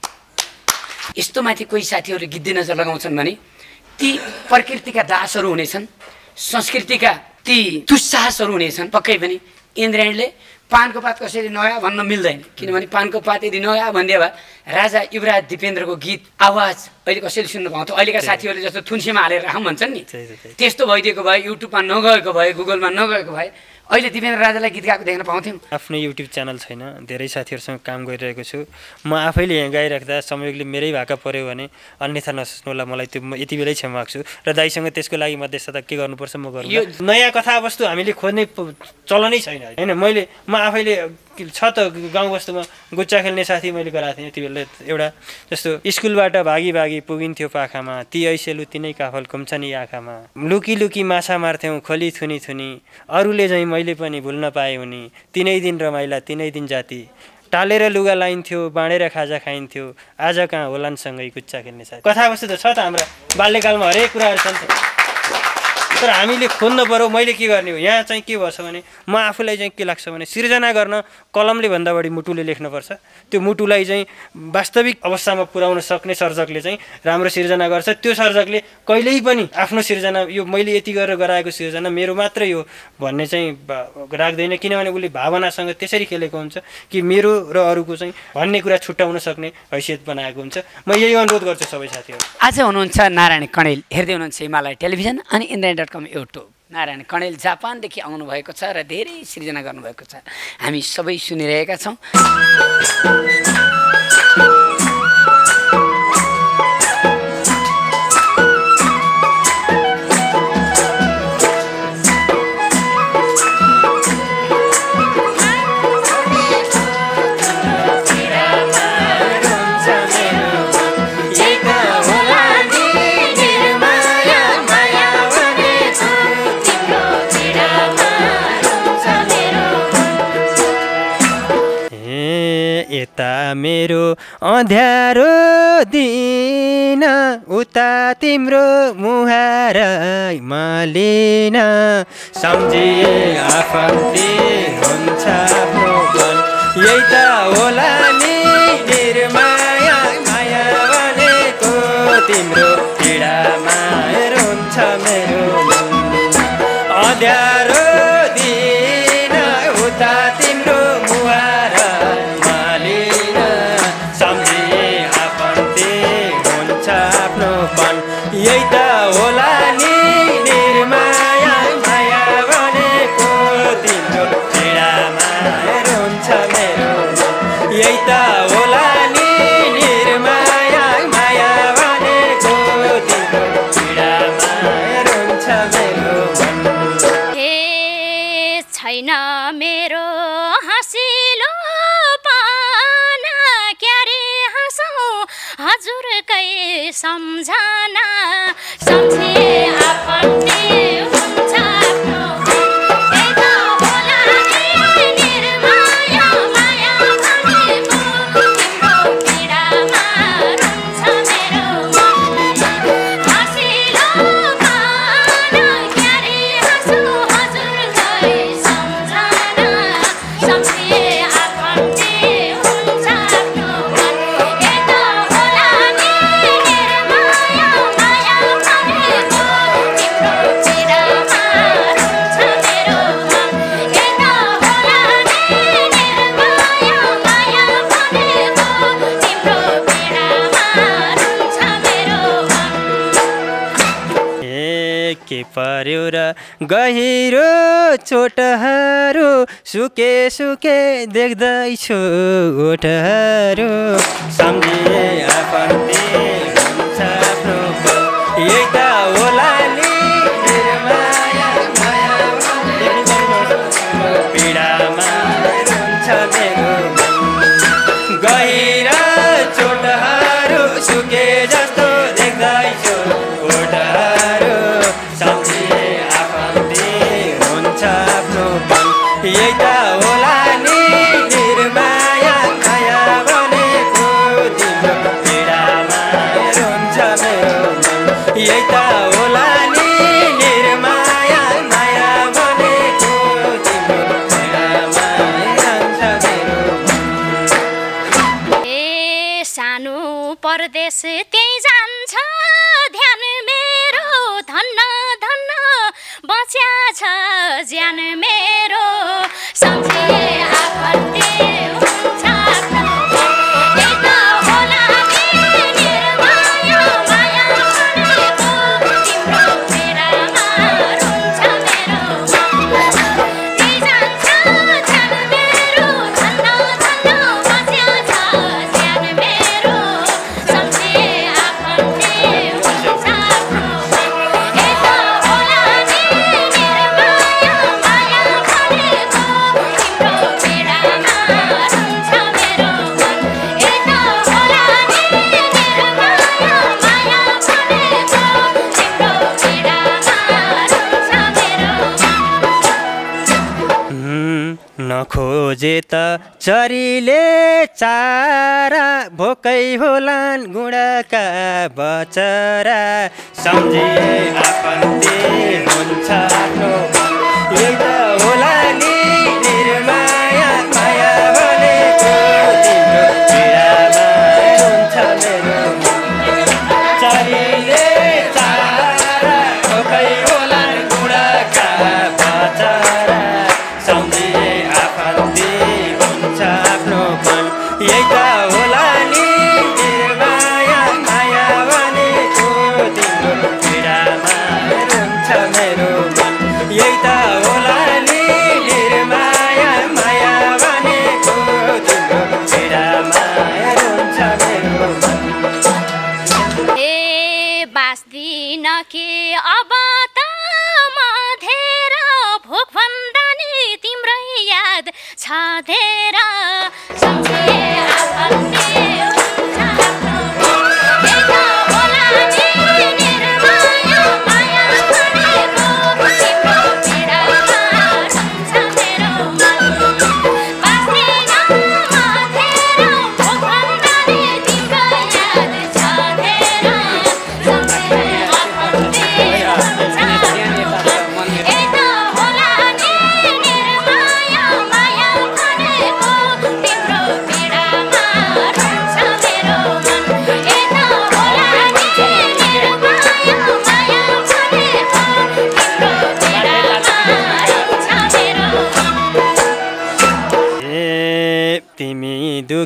यस्तो माथि कोही साथीहरू गिद्धे नजर लगाउँछन् भने ती प्रकृतिका दासहरू हुनेछन्, संस्कृतिका ती दुस्साहसहरू हुनेछन्। पक्कै पनि इन्द्रेणीले पानको पात कसैले नयाँ भन्न मिल्दैन, किनभने पानको पात यदि नयाँ भनिदियो भए राजा युवराज दिपेन्द्रको गीत आवाज अहिले कसैले सुन्नु पाउँथ्यो। अहिलेका साथीहरूले जस्तो थुन्सीमा हालेर राखौँ भन्छन् नि, त्यस्तो भइदिएको भए, युट्युबमा नगएको भए, गुगलमा नगएको भए अहिले दिपेन्द्र राजालाई गीत गाएको देख्न पाउँथ्यौँ। आफ्नो युट्युब च्यानल छैन, धेरै साथीहरूसँग काम गरिरहेको छु। म आफैले यहाँ गाइराख्दा संयोगले मेरै भाका पऱ्यो भने अन्यथा नसोच्नुहोला, मलाई त्यो म यति बेलै क्षमा माग्छु र दाइसँग त्यसको लागि मध्यस्थता के गर्नुपर्छ म गर्छु। नयाँ कथावस्तु हामीले खोज्ने चलनै छैन होइन। मैले म आफैले छ त गाउँ बस्तीमा गुच्चा खेल्ने साथी मैले गराएको थिएँ यति बेला एउटा, जस्तो स्कुलबाट भागी भागी पुगिन्थ्यो पाखामा, ती ऐसेलु तिनै काफल कुम्छनी आँखामा, लुकी लुकी माछा मार्थ्यौँ खोली थुनी थुनी, अरूले चाहिँ मैले पनि भुल्न पाएँ उनी, तिनै दिन रमाइला तिनै दिन जाति, टालेर लुगा लाइन्थ्यो बाँडेर खाजा खाइन्थ्यो, आज कहाँ होलान् सँगै गुच्चा खेल्ने साथी। कथावस्तु त छ त हाम्रा बाल्यकालमा हरेक कुराहरू छन्, तर हामीले खोज्नु पऱ्यो। मैले के गर्ने हो यहाँ चाहिँ के भएछ भने म आफूलाई चाहिँ के लाग्छ भने सिर्जना गर्न कलमले भन्दा बढी मुटुले लेख्नुपर्छ। त्यो मुटुलाई चाहिँ वास्तविक अवस्थामा पुर्याउन सक्ने सर्जकले चाहिँ राम्रो सिर्जना गर्छ। त्यो सर्जकले कहिल्यै पनि आफ्नो सिर्जना यो मैले यति गरेर गराएको सिर्जना मेरो मात्रै हो भन्ने चाहिँ राख्दैन, किनभने उसले भावनासँग त्यसरी खेलेको हुन्छ कि मेरो र अरूको चाहिँ भन्ने कुरा छुट्याउन सक्ने हैसियत बनाएको हुन्छ। म यही अनुरोध गर्छु सबै साथीहरू। आज हुनुहुन्छ नारायण कणेल, हेर्दै हुनुहुन्छ हिमालय टेलिभिजन अनि Indreni dot com YouTube. Narayan Kanel जापानदेखि आउनुभएको छ र धेरै सृजना गर्नुभएको छ, हामी सबै सुनिरहेका छौँ। यता अँध्यारो दिन उता तिम्रो मुहार मलिन सम्झिए आफन्ती हुन्छ प्रोगन यही त होला नि निर्माया माया भनेको तिम्रो पीडामा रुन्छ मेरो अँध्यारो दिन उता तिम्रो मुहार मलिन सम्झिए आफन्ती हुन्छ आफ्नोपन यही त होला नि निर्माया माया भनेको तिम्रो पीडामा रुन्छ मेरो यही त होला नि निर्माया माया भनेको तिम्रो पीडामा रुन्छ मेरो हे छैन मेरो हाँसिलो पाना क्यारे हाँसौ हजुरकै सम्झना सम्झे आफन्ती हुन्छ आफ्नो यही त होला नि निर्माया माया भनेको तिम्रो पीडामा रुन्छ मेरो हाँसिलो पाना क्यारे हाँसौ हजुरकै सम्झना सम्झे आफन्ती हुन्छ आफ्नो यही त होला नि निर्माया माया भनेको तिम्रो पीडामा रुन्छ मेरो यही त होला नि निर्माया माया भनेको तिम्रो पीडामा रुन्छ मेरो ए के पर्यो र गहिरो चोटहरू सुके सुके देख्दैछु ओठहरू सम्झिए आफन्ती हुन्छ आफ्नो पल यही त होला नि निर्माया माया भनेको पीडामा रुन्छ मेरो गहिरा चोटहरू सुके जस्तो देख्दैछु ओठहरू सम्झिए आफन्ती हुन्छ आफ्नोपन यही त होला नि निर्माया माया भनेको तिम्रो पीडामा रुन्छ मेरो मन यही त होला नि निर्माया माया भनेको तिम्रो पीडामा रुन्छ मेरो ए सानो परदेश त्यही जान्छ ध्यान मेरो धन्न धन्न बच्या छ ज्यान मेरो सम्झे आफन्ती हुन्छ आफ्नो यही त होला नि निर्माया माया भनेको तिम्रो पीडामा रुन्छ मेरो त्यही जान्छ ध्यान मेरो धन्न धन्न बच्या छ ज्यान मेरो सम्झे आफन्ती हुन्छ आफ्नो यही त होला नि निर्माया माया भनेको तिम्रो पीडामा रुन्छ मेरो यही त होला नि निर्माया माया भनेको तिम्रो पीडामा रुन्छ मेरो नखोजे त चरीले चारा भोकै होलान् गुडाका बचरा सम्झिए आफन्ती हुन्छ आफ्नो यही त होला नि निर्माया माया भनेको तिम्रो पीडामा रुन्छ मेरो चरीले चारा भोकै होलान् गुडाका बचरा सम्झिए आफन्ती हुन्छ आफ्नोपन यही त होला नि निर्माया माया भनेको तिम्रो पीडामा रुन्छ मेरो मन यही त होला नि निर्माया माया भनेको तिम्रो पीडामा रुन्छ मेरो मन ए बाँच्दिन के अब त मधेर भोक भन्दा नि तिम्रै याद छ धेर सम्झे आफन्ती हुन्छ आफ्नो यही त होला नि निर्माया माया भनेको तिम्रो पीडामा रुन्छ मेरो बाँच्दिन मधेर भोक भन्दा नि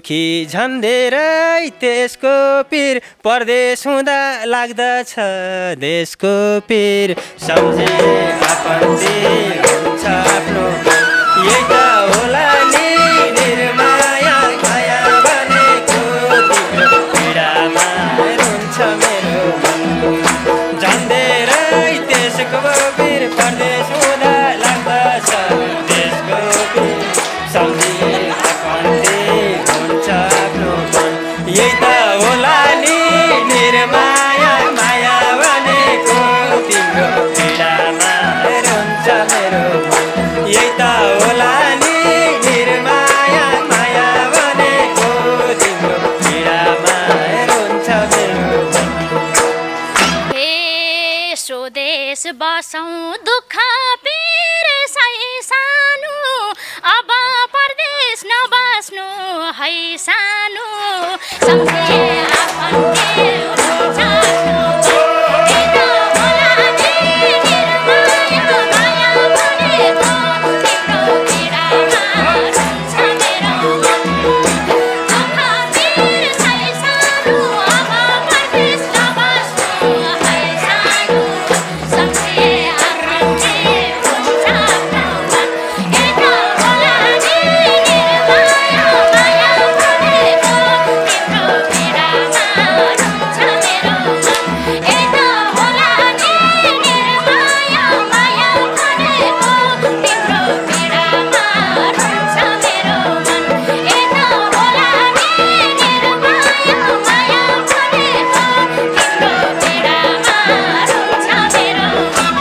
कि झन्डेरै त्यसको पिर परदेश हुँदा लाग्दछ देशको पिर सम्झे आफन्ती हुन्छ आफ्नो यही त होला नि निर्माया माया भनेको तिम्रो पीडामा रुन्छ मेरो मन झन्डेरै त्यसको पिर परदेश हुँदा लाग्दछ देशको पिर सम्झे आफन्ती हुन्छ आफ्नो मन यही त होला नि निर्माया माया भनेको तिम्रो पीडामा रुन्छ मेरो मन यही त होला नि निर्माया माया भनेको तिम्रो पीडामा रुन्छ मेरो मन हे स्वदेश बसौँ दुःख पिर सही सानो अब परदेश नबस्नु है सानो सम्झे आफन्ती हुन्छ आफ्नो यही त होला नि निर्माया माया भनेको तिम्रो पीडामा रुन्छ मेरो मन दुःख पिर सही सानो अब परदेश नबस्नु है सानो सम्झे आफन्ती हुन्छ आफ्नो मन यही त होला नि निर्माया माया भनेको तिम्रो पीडामा रुन्छ मेरो मन यही त होला नि निर्माया माया भनेको तिम्रो पीडामा रुन्छ मेरो मन यही त होला नि निर्माया माया भनेको तिम्रो पीडामा रुन्छ मेरो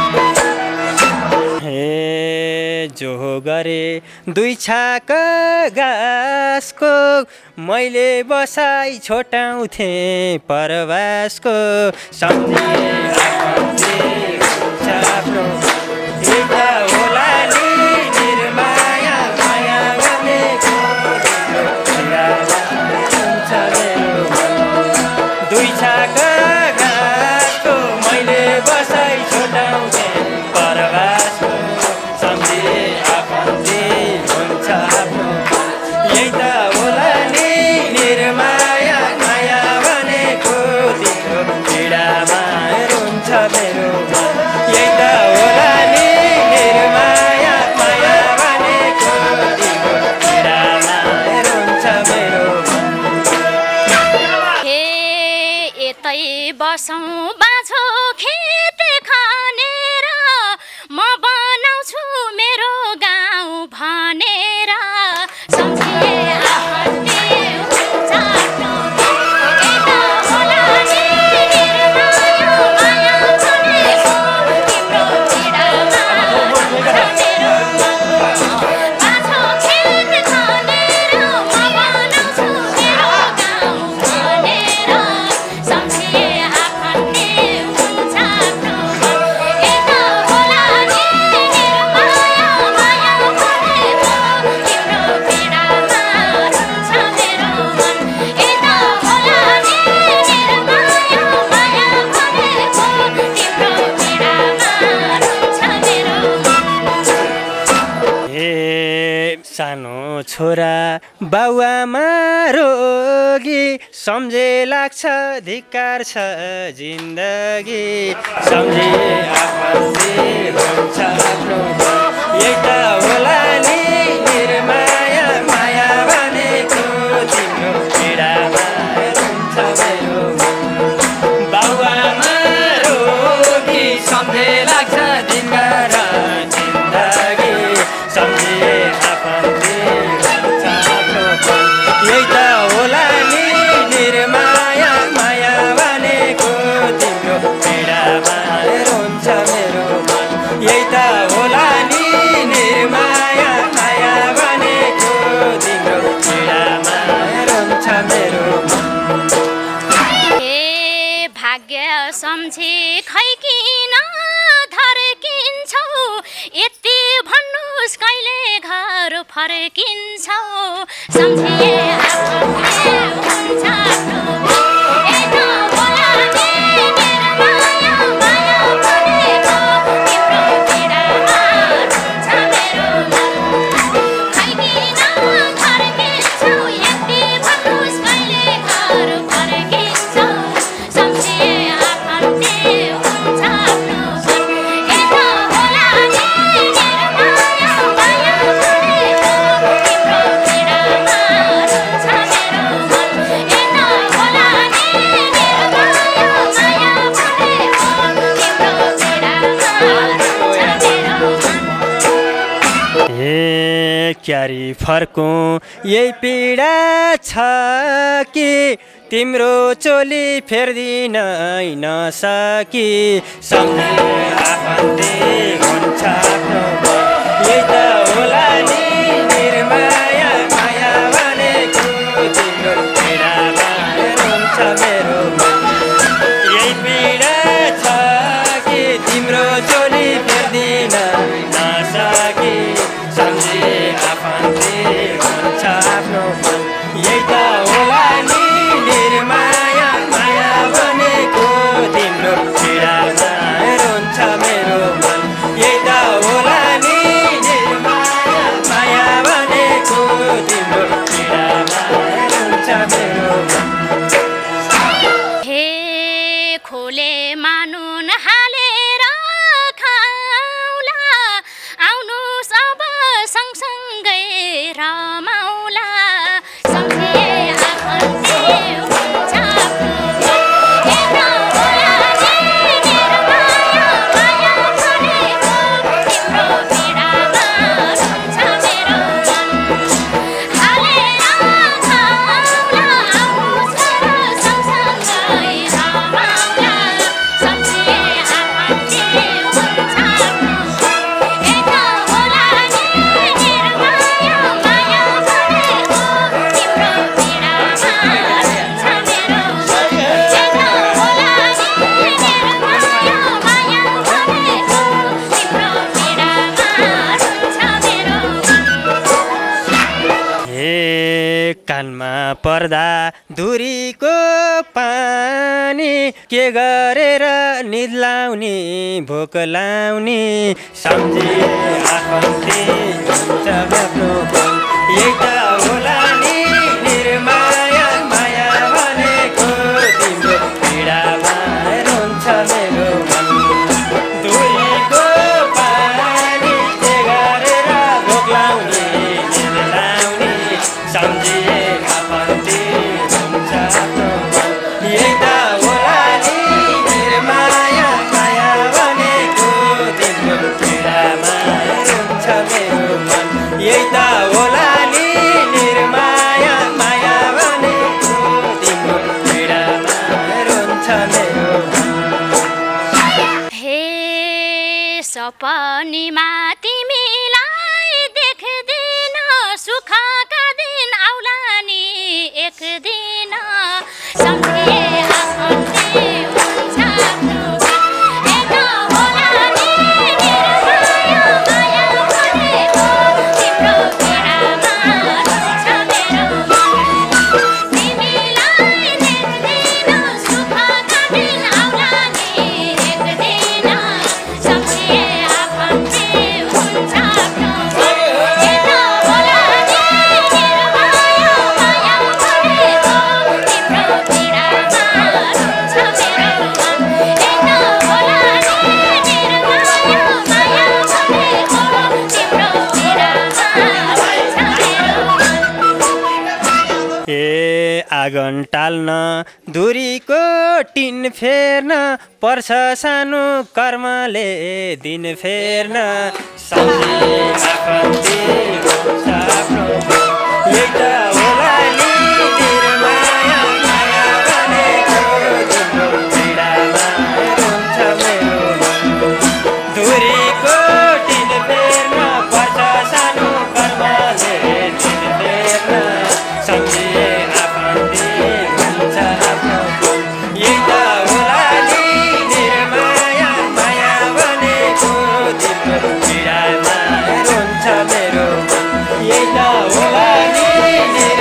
मन हे जो गरे दुई छाक गाँसको मैले बसाई छोटाउँथे परवासको सम्झे आफन्ती हुन्छ आफ्नो यही त होला नि निर्माया माया भनेको तिम्रो पीडामा रुन्छ मेरो मन दुई छाक घाँसको मैले बसाई छोटाउँथे परवासको सम्झे आफन्ती हुन्छ आफ्नो यही त होला नि निर्माया माया भनेको तिम्रो पीडामा रुन्छ मेरो मन यही त होला नि निर्माया माया भनेको तिम्रो पीडामा रुन्छ मेरो मन हे यतै बसौँ बाँझो खेत खनेर म बनाउँछु मेरो गाउँ भनेर सम्झे आफन्ती हुन्छ आफ्नो यही त होला नि निर्माया माया भनेको तिम्रो पीडामा रुन्छ मेरो मन बाँझो खेत खनेर म बनाउँछु मेरो गाउँ भनेर सम्झे आफन्ती हुन्छ आफ्नो मन यही त होला नि निर्माया माया भनेको तिम्रो पीडामा रुन्छ मेरो मन यही त होला नि निर्माया माया भनेको तिम्रो पीडामा रुन्छ मेरो मन हे सानो छोरा बाउआमा रोगी सम्झे लाग्छ धिक्कार छ जिन्दगी सम्झे आफन्ती हुन्छ आफ्नो यही त होला नि निर्माया माया भनेको तिम्रो पीडामा रुन्छ मेरो मन बाउआमा रोगी सम्झे लाग्छ धिक्कार जिन्दगी सम्झे आफन्ती हुन्छ आफ्नो मन यही त होला नि निर्माया माया भनेको तिम्रो पीडामा रुन्छ मेरो मन यही त होला नि निर्माया माया भनेको तिम्रो पीडामा रुन्छ मेरो मन हे भाग्य सम्झे खै किन धर्किन्छौ यति भन्नुहोस् कहिले घर फर्किन्छौ सम्झे आफन्ती हुन्छ आफ्नो यही त होला नि निर्माया माया भनेको तिम्रो पीडामा रुन्छ मेरो मन खै किन धर्किन्छौ यति क्यारी फर्कौँ यही पीडा छ कि तिम्रो चोली फेर्दिन नसकी सम्झे आफन्ती हुन्छ आफ्नो यही त होला नि निर्माया माया भनेको तिम्रो पीडामा रुन्छ मेरो मन यही पीडा छ कि तिम्रो चोली फेर्दिन नसकी सम्झे आफन्ती हुन्छ आफ्नो मन यही त होला नि निर्माया माया भनेको तिम्रो पीडामा रुन्छ मेरो मन यही त होला नि निर्माया माया भनेको तिम्रो पीडामा रुन्छ मेरो मन हे खोले मानुन हालेर खाउला आउनुस् अब सँगसँगै रमाउला सम्झे आफन्ती हुन्छ आफ्नो मन यता होला नि निर्माया माया भनेको तिम्रो पीडामा रुन्छ मेरो मन हालेर खाउला आउनुस् अब सँगसँगै रमाउला सम्झे आफन्ती हुन्छ आफ्नो यता होला नि निर्माया माया भनेको तिम्रो पीडामा रुन्छ मेरो मन यता होला नि निर्माया माया भनेको तिम्रो पीडामा रुन्छ मेरो मन हे कानमा पर्दा धुरीको पानी के गरेर निद लाउने भोक लाउने सम्झे आफन्ती हुन्छ आफ्नो मन यही त होला नि निर्माया माया भनेको तिम्रो पीडामा रुन्छ मेरो मन धुरीको पानी के गरेर भोक लाउने निद लाउने सम्झे आफन्ती हुन्छ आफ्नो मन यही त होला नि निर्माया माया भनेको तिम्रो पीडामा रुन्छ मेरो मन यही त होला नि निर्माया माया भनेको तिम्रो पीडामा रुन्छ मेरो मन हे सपनीमा तिमीलाई देख्दिन सुखका दिन आउला नि एक दिन सम्झे आफन्ती हुन्छ आफ्नो मन यता होला नि निर्माया माया भनेको तिम्रो पीडामा रुन्छ मेरो मन तिमीलाई देख्दिन सुखका दिन आउला नि एक दिन सम्झे आफन्ती हुन्छ आफ्नो मन यता होला नि निर्माया माया भनेको तिम्रो पीडामा रुन्छ मेरो मन यता होला नि निर्माया माया भनेको तिम्रो पीडामा रुन्छ मेरो मन ए आँगन टाल्न धुरीको टिन फेर्न पर्छ सानो कर्मले दिन फेर्न सम्झे आफन्ती हुन्छ आफ्नो मन यही त होला नि निर्माया माया भनेको तिम्रो पीडामा रुन्छ मेरो मन धुरीको टिन फेर्न पर्छ सानो कर्मले दिन फेर्न सम्झे आफन्ती हुन्छ आफ्नो मन यही त होला नि निर्माया माया भनेको तिम्रो पीडामा रुन्छ मेरो मन यही त होला नि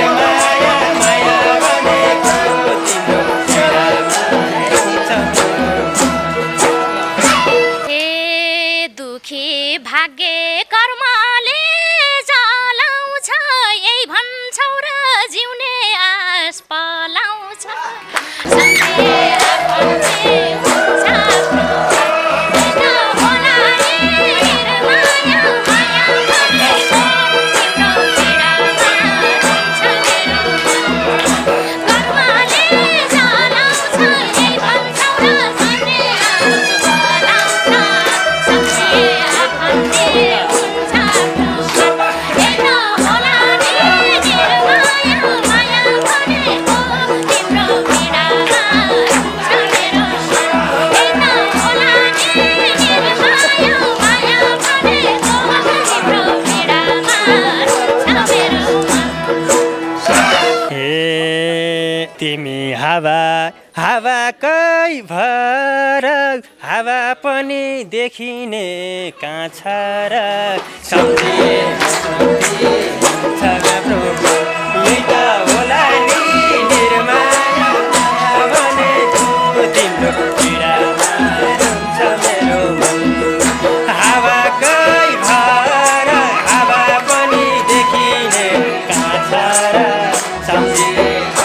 हावाकै भर हावा पनि देखिने काँछा र सम्झिए हुन्छ राम्रो यही त होला नि निर्माया भने तिम्रो पीडामा रुन्छ मेरो मन हावाकै भर हावा पनि देखिने काँछा र सम्झिए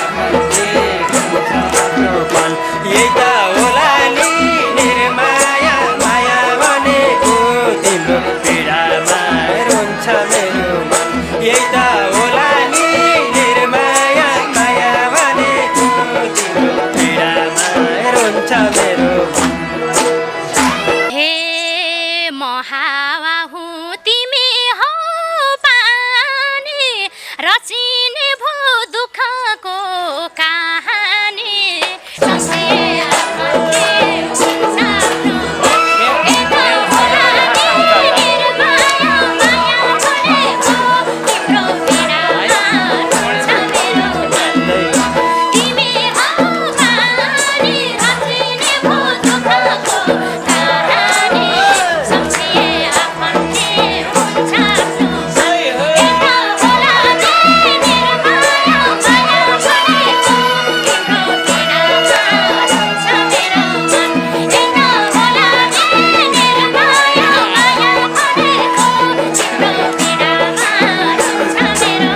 यही त होला नि निर्माया माया भनेको तिम्रो पीडामा रुन्छ मेरो मन यही त होला नि निर्माया माया भनेको तिम्रो पीडामा रुन्छ मेरो मन हे म हावा हुँ तिमी हौ पानी रचिने भो दुःखको कहानी सम्झिए आफन्ती हुन्छ आफ्नो मन यही त होला नि निर्माया माया भनेको तिम्रो पीडामा रुन्छ मेरो मन तिमी हौ पानी रचिने भो दुःखको कहानी सम्झिए आफन्ती हुन्छ आफ्नो मन यही त होला नि निर्माया माया भनेको तिम्रो पीडामा रुन्छ मेरो मन यही त होला नि निर्माया माया भनेको तिम्रो पीडामा रुन्छ मेरो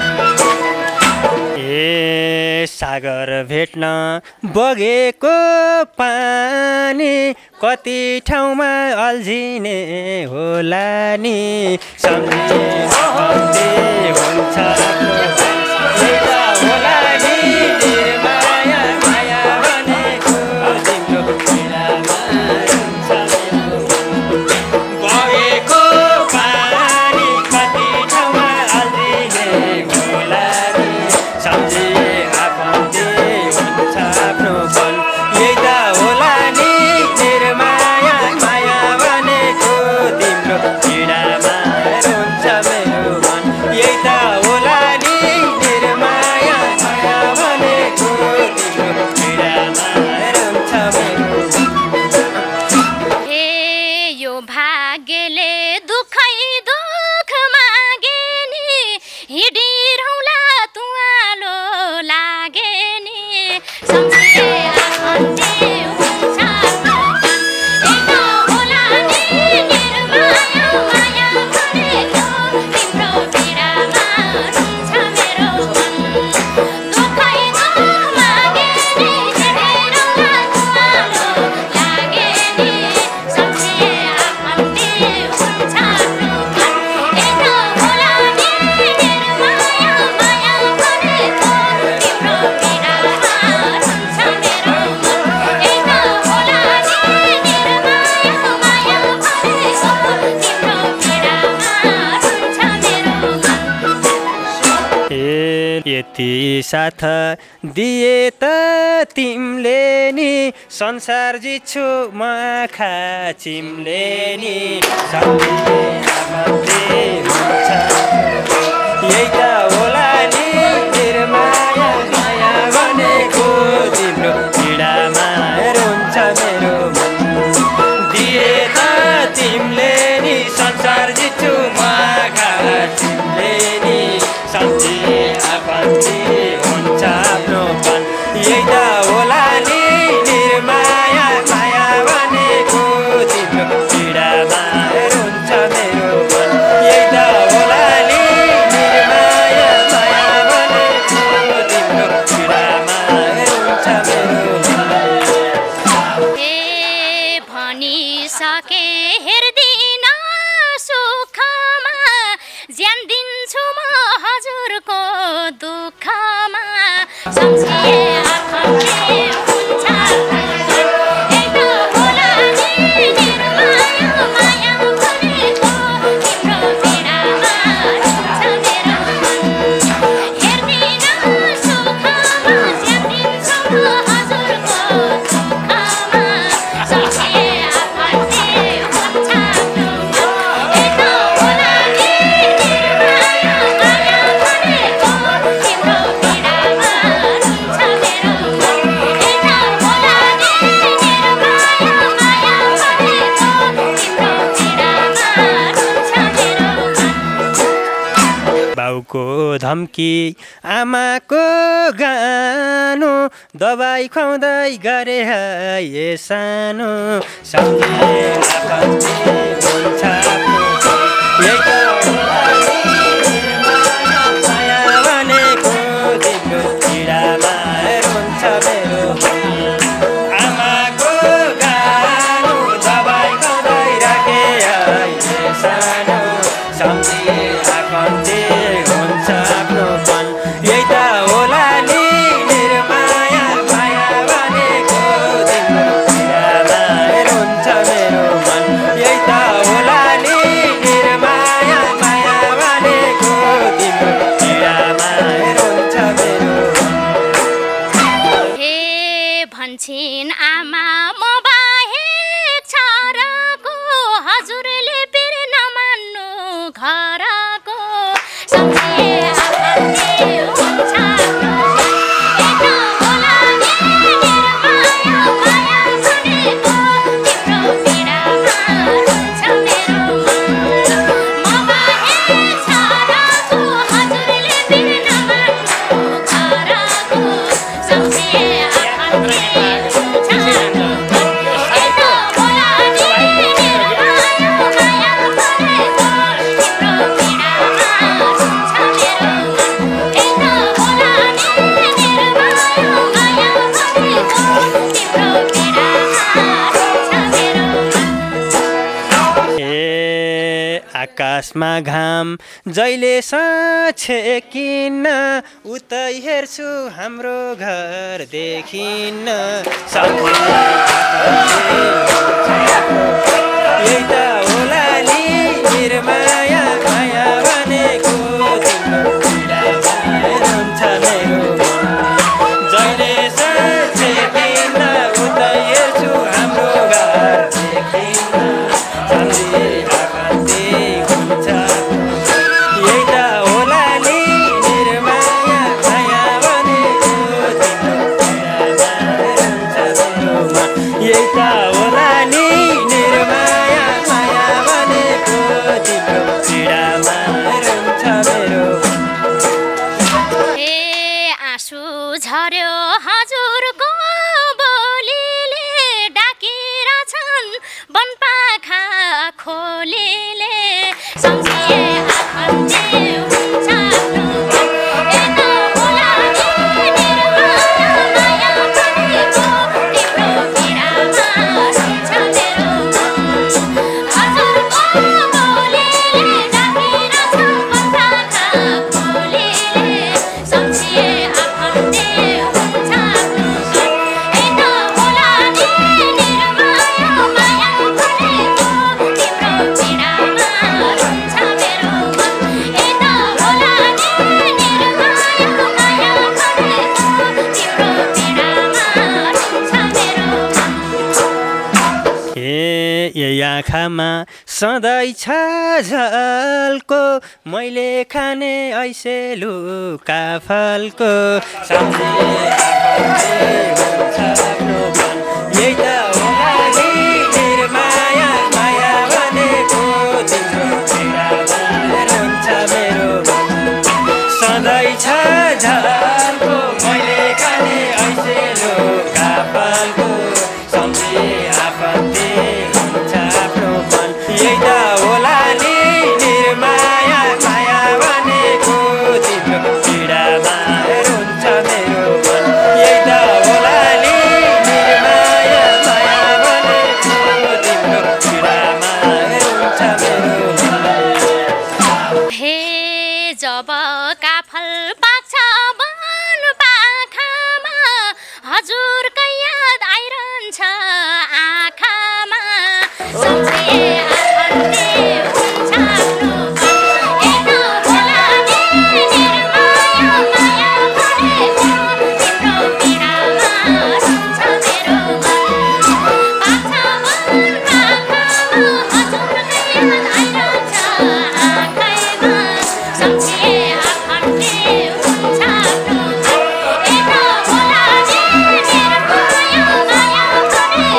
मन ए सागर भेट्न बगेको पानी कति ठाउँमा अल्झिने होला नि सम्झिए आफन्ती हुन्छ आफ्नो यही त होला नि निर्माया माया भनेको तिम्रो पीडामा रुन्छ मेरो मन बगेको पानी कति ठाउँमा अल्झिने होला नि सम्झिए आफन्ती हुन्छ आफ्नो मन यही त होला नि निर्माया माया भनेको तिम्रो पीडामा रुन्छ मेरो मन यही त होला नि निर्माया माया भनेको तिम्रो पीडामा रुन्छ मेरो मन हे यो भाग्यले दुखै दुख मागे नि हिँडिरहँला तुवालो लागे नि सम्झिए आफन्ती हुन्छ आफ्नो मन यही त होला नि निर्माया माया भनेको तिम्रो पीडामा रुन्छ मेरो मन दुखै दुख मागे नि हिँडिरहँला तुवालो लागे नि सम्झिए आफन्ती हुन्छ आफ्नो मन यही त होला नि निर्माया माया भनेको तिम्रो पीडामा रुन्छ मेरो मन यही त होला नि निर्माया माया भनेको तिम्रो पीडामा रुन्छ मेरो मन ए यति साथ दिए त तिमीले नि संसार जित्छु म आँखा चिम्ले नि सम्झिए आफन्ती हुन्छ यही त होला नि निर्माया माया भनेको तिम्रो पीडामा रुन्छ मेरो मन दिए त तिमीले नि संसार जित्छु म आँखा चिम्ले नि सम्झिए आफन्ती हुन्छ आफ्नो मन यही त होला नि निर्माया माया भनेको तिम्रो पीडामा रुन्छ मेरो मन यही त होला नि निर्माया माया भनेको तिम्रो पीडामा रुन्छ मेरो मन हे भनिसके हेर्दिन सुखमा ज्यान दिन्छु म हजुरको दुःखमा सम्झिए आफन्ती हुन्छ आफ्नो मन यही त होला नि निर्माया माया भनेको तिम्रो पीडामा रुन्छ मेरो मन हेर्दिन सुखमा ज्यान दिन्छु म हजुरको दुःखमा सम्झिए आफन्ती हुन्छ आफ्नो मन यही त होला नि निर्माया माया भनेको तिम्रो पीडामा रुन्छ मेरो मन बाउको धम्की आमाको गानो दबाई खुवाउँदै गरे है सानो सम्झे आफन्ती हुन्छ यही त माया भनेको तिम्रो पीडामा रुन्छ मेरो आमाको गानो दबाई खुवाउँदै राखे है सानो सम्झे आफन्ती हुन्छ आफ्नोपन यही त होला नि निर्माया माया भनेको तिम्रो पीडामा रुन्छ मेरो मन यही त होला नि निर्माया माया भनेको तिम्रो पीडामा रुन्छ मेरो हे भन्छन् आमा म बाहेक छाराको हजुरले पिर नमान्नु घरको सम्झे आफन्ती हुन्छ यही त होला नि निर्माया माया भनेको तिम्रो पीडामा रुन्छ मेरो मन म बाहेक छाराको हजुरले पिर नमान्नु घरको सम्झे आफन्ती हुन्छ यही त होला नि निर्माया माया भनेको तिम्रो पीडामा रुन्छ मेरो मन यही त होला नि निर्माया माया भनेको तिम्रो पीडामा रुन्छ मेरो मन ए आकाशमा घाम जहिले छेकिन्न उतै हेर्छु हाम्रो घर देखिन्न सम्झे यही त होला नि निर्माया माया भनेको तिम्रो पीडामा रुन्छ मेरो मन जहिले छेकिन्न उतै हेर्छु हाम्रो घर देखिन्न सम्झे आफन्ती हुन्छ यही त होला नि निर्माया माया भनेको तिम्रो पीडामा रुन्छ मेरो मन यही त होला नि निर्माया माया भनेको तिम्रो पीडामा रुन्छ मेरो हे आँसु झर्यो हजुरको बोलीले डाकिरहेछन् वनपाखा खोलीले सम्झे आफन्ती हुन्छ यही त होला नि निर्माया माया भनेको तिम्रो पीडामा रुन्छ मेरो मन हजुरको बोलीले डाकिरहेछन् वनपाखा खोलीले सम्झे आफन्ती हुन्छ यही त होला नि निर्माया माया भनेको तिम्रो पीडामा रुन्छ मेरो मन यही त होला नि निर्माया माया भनेको तिम्रो पीडामा रुन्छ मेरो मन हे यही आँखामा सधैँ छ झल्को मैले खाने ऐसे लुका फलको सम्झे आफन्ती हुन्छ आफ्नोपन यही त होला नि निर्माया माया भनेको तिम्रो पीडामा रुन्छ मेरो मन सधैँ छ झल्को मैले खाने ऐसे लुका फलको सम्झे आफन्ती हुन्छ आफ्नोपन यही त होला नि निर्माया माया भनेको तिम्रो पीडामा रुन्छ मेरो मन यही त होला नि निर्माया माया भनेको तिम्रो पीडामा रुन्छ मेरो मन हे जब काफल पाक्छ वन पाखामा हजुरकै याद आइरहन्छ आँखामा सम्झे आफन्ती हुन्छ यही त होला नि निर्माया माया भनेको तिम्रो पीडामा रुन्छ मेरो मन पाक्छ वन पाखामा हजुरकै याद आइरहन्छ आँखैमा सम्झे आफन्ती हुन्छ यही त होला नि निर्माया माया भनेको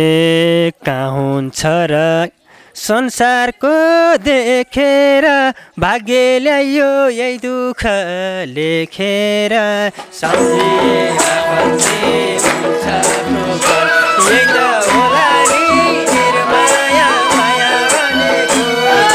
ए कहाँ हुन्छ र संसारको देखेर भाग्य ल्यायो यही दुःख लेखेर सम्झेर बन्ने हुन्छ प्रोपर यही त होला नि निर्माया माया भनेको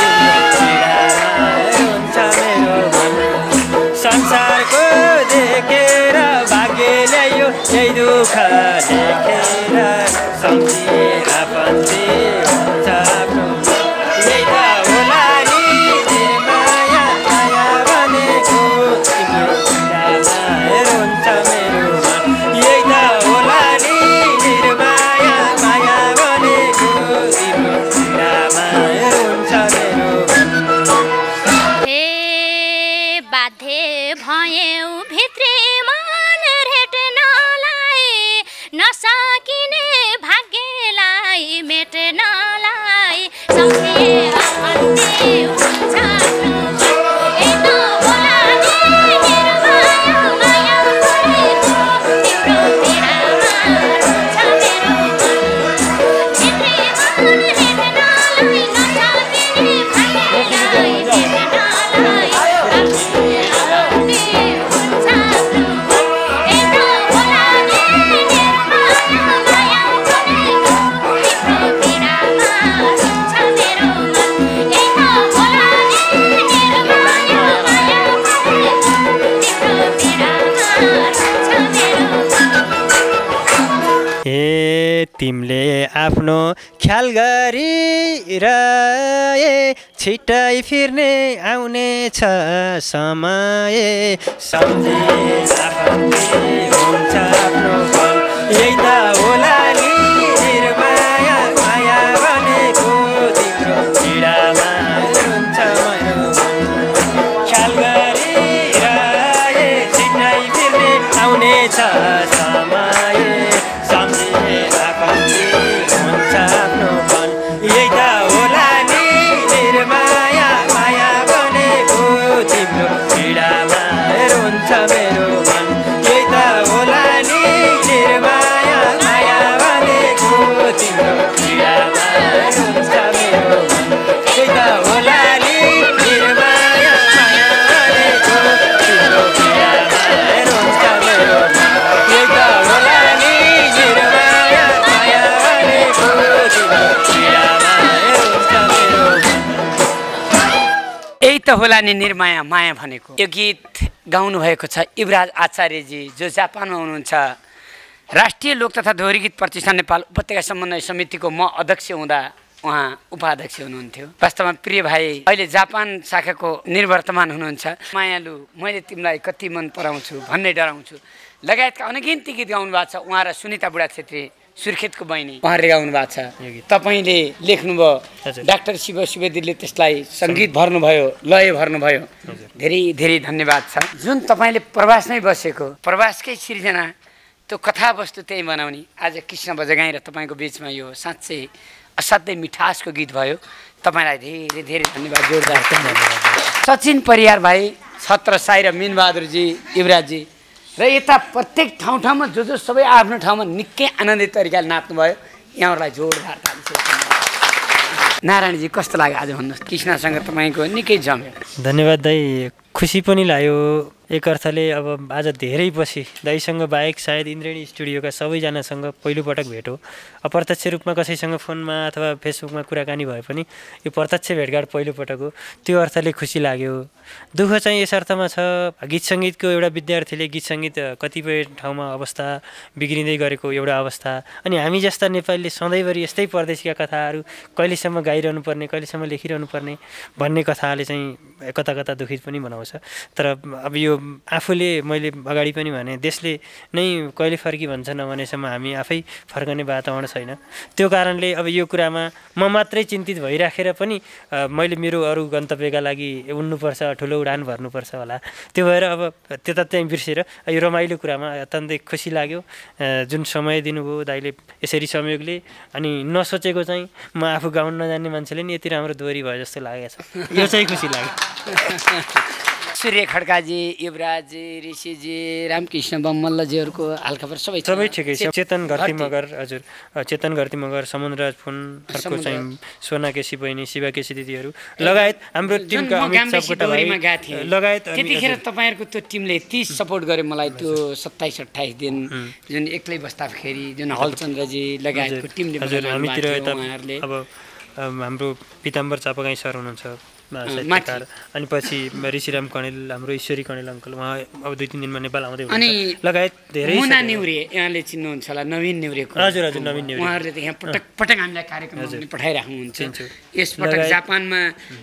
हुन्छ मेरो मन संसारको देखेर भाग्य ल्यायो यही दुःख लेखेर सम्झेर बन्ने हुन्छ यही त होला नि निर्माया माया भनेको तिम्रो पीडामा हुन्छ मेरो मन यही त होला नि निर्माया माया भनेको तिम्रो पीडामा हुन्छ मेरो मन हे बाध्य भयौ भित्री मन रेट्नलाई नसकिने भाग्यलाई मेट्नलाई सम्झेर भन्ने हुन्छ यही त होला नि निर्माया माया भनेको तिम्रो पीडामा हुन्छ मेरो मन भित्री मन रेट्नलाई नसकिने भाग्यलाई मेट्नलाई सम्झेर भन्ने हुन्छ यही त होला नि निर्माया माया भनेको तिम्रो पीडामा हुन्छ मेरो मन यही त होला नि निर्माया माया भनेको तिम्रो पीडामा हुन्छ मेरो मन ए तिमीले आफ्नो ख्याल गरिरहे छिट्टै फिर्ने आउनेछ समय सम्झेर भन्ने हुन्छ आफ्नो फल यही त होला नि निर्माया माया भनेको तिम्रो पीडामा हुन्छ मेरो मन ख्याल गरिरहे छिट्टै फिर्ने आउनेछ समय सम्झेर भन्ने हुन्छ आफ्नो मन यही त होला नि निर्माया माया भनेको तिम्रो पीडामा हुन्छ मेरो मन यही त होला नि निर्माया माया भनेको तिम्रो पीडामा हुन्छ मेरो मन यही त होला नि निर्माया माया भनेको तिम्रो पीडामा हुन्छ मेरो मन यही त होला नि निर्माया माया भनेको तिम्रो पीडामा हुन्छ मेरो मन यही त होला नि निर्माया माया भनेको यो गीत गाउनु भएको छ युवराज आचार्यजी जो जापानमा हुनुहुन्छ राष्ट्रिय लोक तथा दोहोरी गीत प्रतिष्ठान नेपाल उपत्यका समन्वय समितिको म अध्यक्ष हुँदा उहाँ उपाध्यक्ष हुनुहुन्थ्यो वास्तवमा प्रिय भाइ अहिले जापान शाखाको निर्वर्तमान हुनुहुन्छ मायालु मैले तिमीलाई कति मन पराउँछु भन्ने डराउँछु लगायतका अनगिन्ती गीत गाउनु भएको छ उहाँ र सुनिता बुढा छेत्री सुर्खेतको बहिनी उहाँले गाउनु भएको छ तपाईँले लेख्नुभयो डाक्टर शिव सुवेदीले त्यसलाई सङ्गीत भर्नुभयो लय भर्नुभयो धेरै धेरै धन्यवाद छ जुन तपाईँले प्रवासमै बसेको प्रवासकै सिर्जना त्यो कथावस्तु त्यही बनाउने आज कृष्ण बजगाई र तपाईँको बिचमा यो साँच्चै असाध्यै मिठासको गीत भयो तपाईँलाई धेरै धेरै धन्यवाद जोरदार सचिन परियार भाइ छत्र साई र मिनबहादुरजी युवराजजी र यता प्रत्येक ठाउँ ठाउँमा जो जो सबै आफ्नो ठाउँमा निकै आनन्दित तरिकाले नाच्नुभयो यहाँहरूलाई जोरदार नारायणजी कस्तो लाग्यो आज भन्नुहोस् कृष्णसँग तपाईँको निकै जम्यो धन्यवाद दाइ खुसी पनि लाग्यो एक अर्थले अब आज धेरै पछि दाइसँग बाहेक सायद इन्द्रेणी स्टुडियोका सबैजनासँग पहिलोपटक भेट हो अप्रत्यक्ष रूपमा कसैसँग फोनमा अथवा फेसबुकमा कुराकानी भए पनि यो प्रत्यक्ष भेटघाट पहिलोपटक हो त्यो अर्थले खुसी लाग्यो दुःख चाहिँ यस अर्थमा छ गीत सङ्गीतको एउटा विद्यार्थीले गीत सङ्गीत कतिपय ठाउँमा अवस्था बिग्रिँदै गरेको एउटा अवस्था अनि हामी जस्ता नेपालीले सधैँभरि यस्तै परदेशीका कथाहरू कहिलेसम्म गाइरहनु पर्ने कहिलेसम्म लेखिरहनु पर्ने भन्ने कथाले चाहिँ कता कता दुखित पनि बनाउँछ तर अब यो आफूले मैले अगाडि पनि भने देशले नै कहिले फर्की भन्छ नभनेसम्म हामी आफै फर्कने वातावरण छैन त्यो कारणले अब यो कुरामा म मात्रै चिन्तित भइराखेर पनि मैले मेरो अरू गन्तव्यका लागि उड्नुपर्छ ठुलो उडान भर्नुपर्छ होला त्यो भएर अब त्यता चाहिँ बिर्सेर यो रमाइलो कुरामा अत्यन्तै खुसी लाग्यो जुन समय दिनुभयो दाइले यसरी संयोगले अनि नसोचेको चाहिँ म आफू गाउन नजान्ने मान्छेले नि यति राम्रो दोहोरी भयो जस्तो लागेको छ यो चाहिँ खुसी लाग्यो सूर्य खड्काजी, युवराजी, ऋषिजी, रामकृष्ण बमल्लजीहरूको हालखबर सबै सबै ठिकै छ। चेतन घरती मगर, हजुर चेतन घरती मगर, समुद्रराज फुन, अर्को चाहिँ सोना केसी बहिनी, शिवा केसी दिदीहरू लगायत हाम्रो टिमका अमित सापकोटा भाइ लगायत त्यतिखेर तपाईँहरूको त्यो टिमले यति सपोर्ट गर्यो मलाई त्यो सत्ताइस अट्ठाइस दिन जुन एक्लै बस्दाखेरि जुन हलचन्द्रजी लगायतको टिमले हजुर हामीतिर यता अब हाम्रो पिताम्बर चापागाई सर हुनुहुन्छ साहित्यकार, अनि पछि ऋषिराम कणेल, हाम्रो ईश्वरी कणेल अङ्कल, उहाँ अब दुई तिन दिनमा नेपाल आउँदै हुनुहुन्छ लगायत धेरै। मुना नेउरे यहाँले चिन्नुहुन्छ होला, नवीन नेउरेको। हजुर हजुर नवीन नेउरे, उहाँहरूले त यहाँ पटक पटक हामीलाई कार्यक्रम पठाइराख्नुहुन्छ। यसपटक जापानमा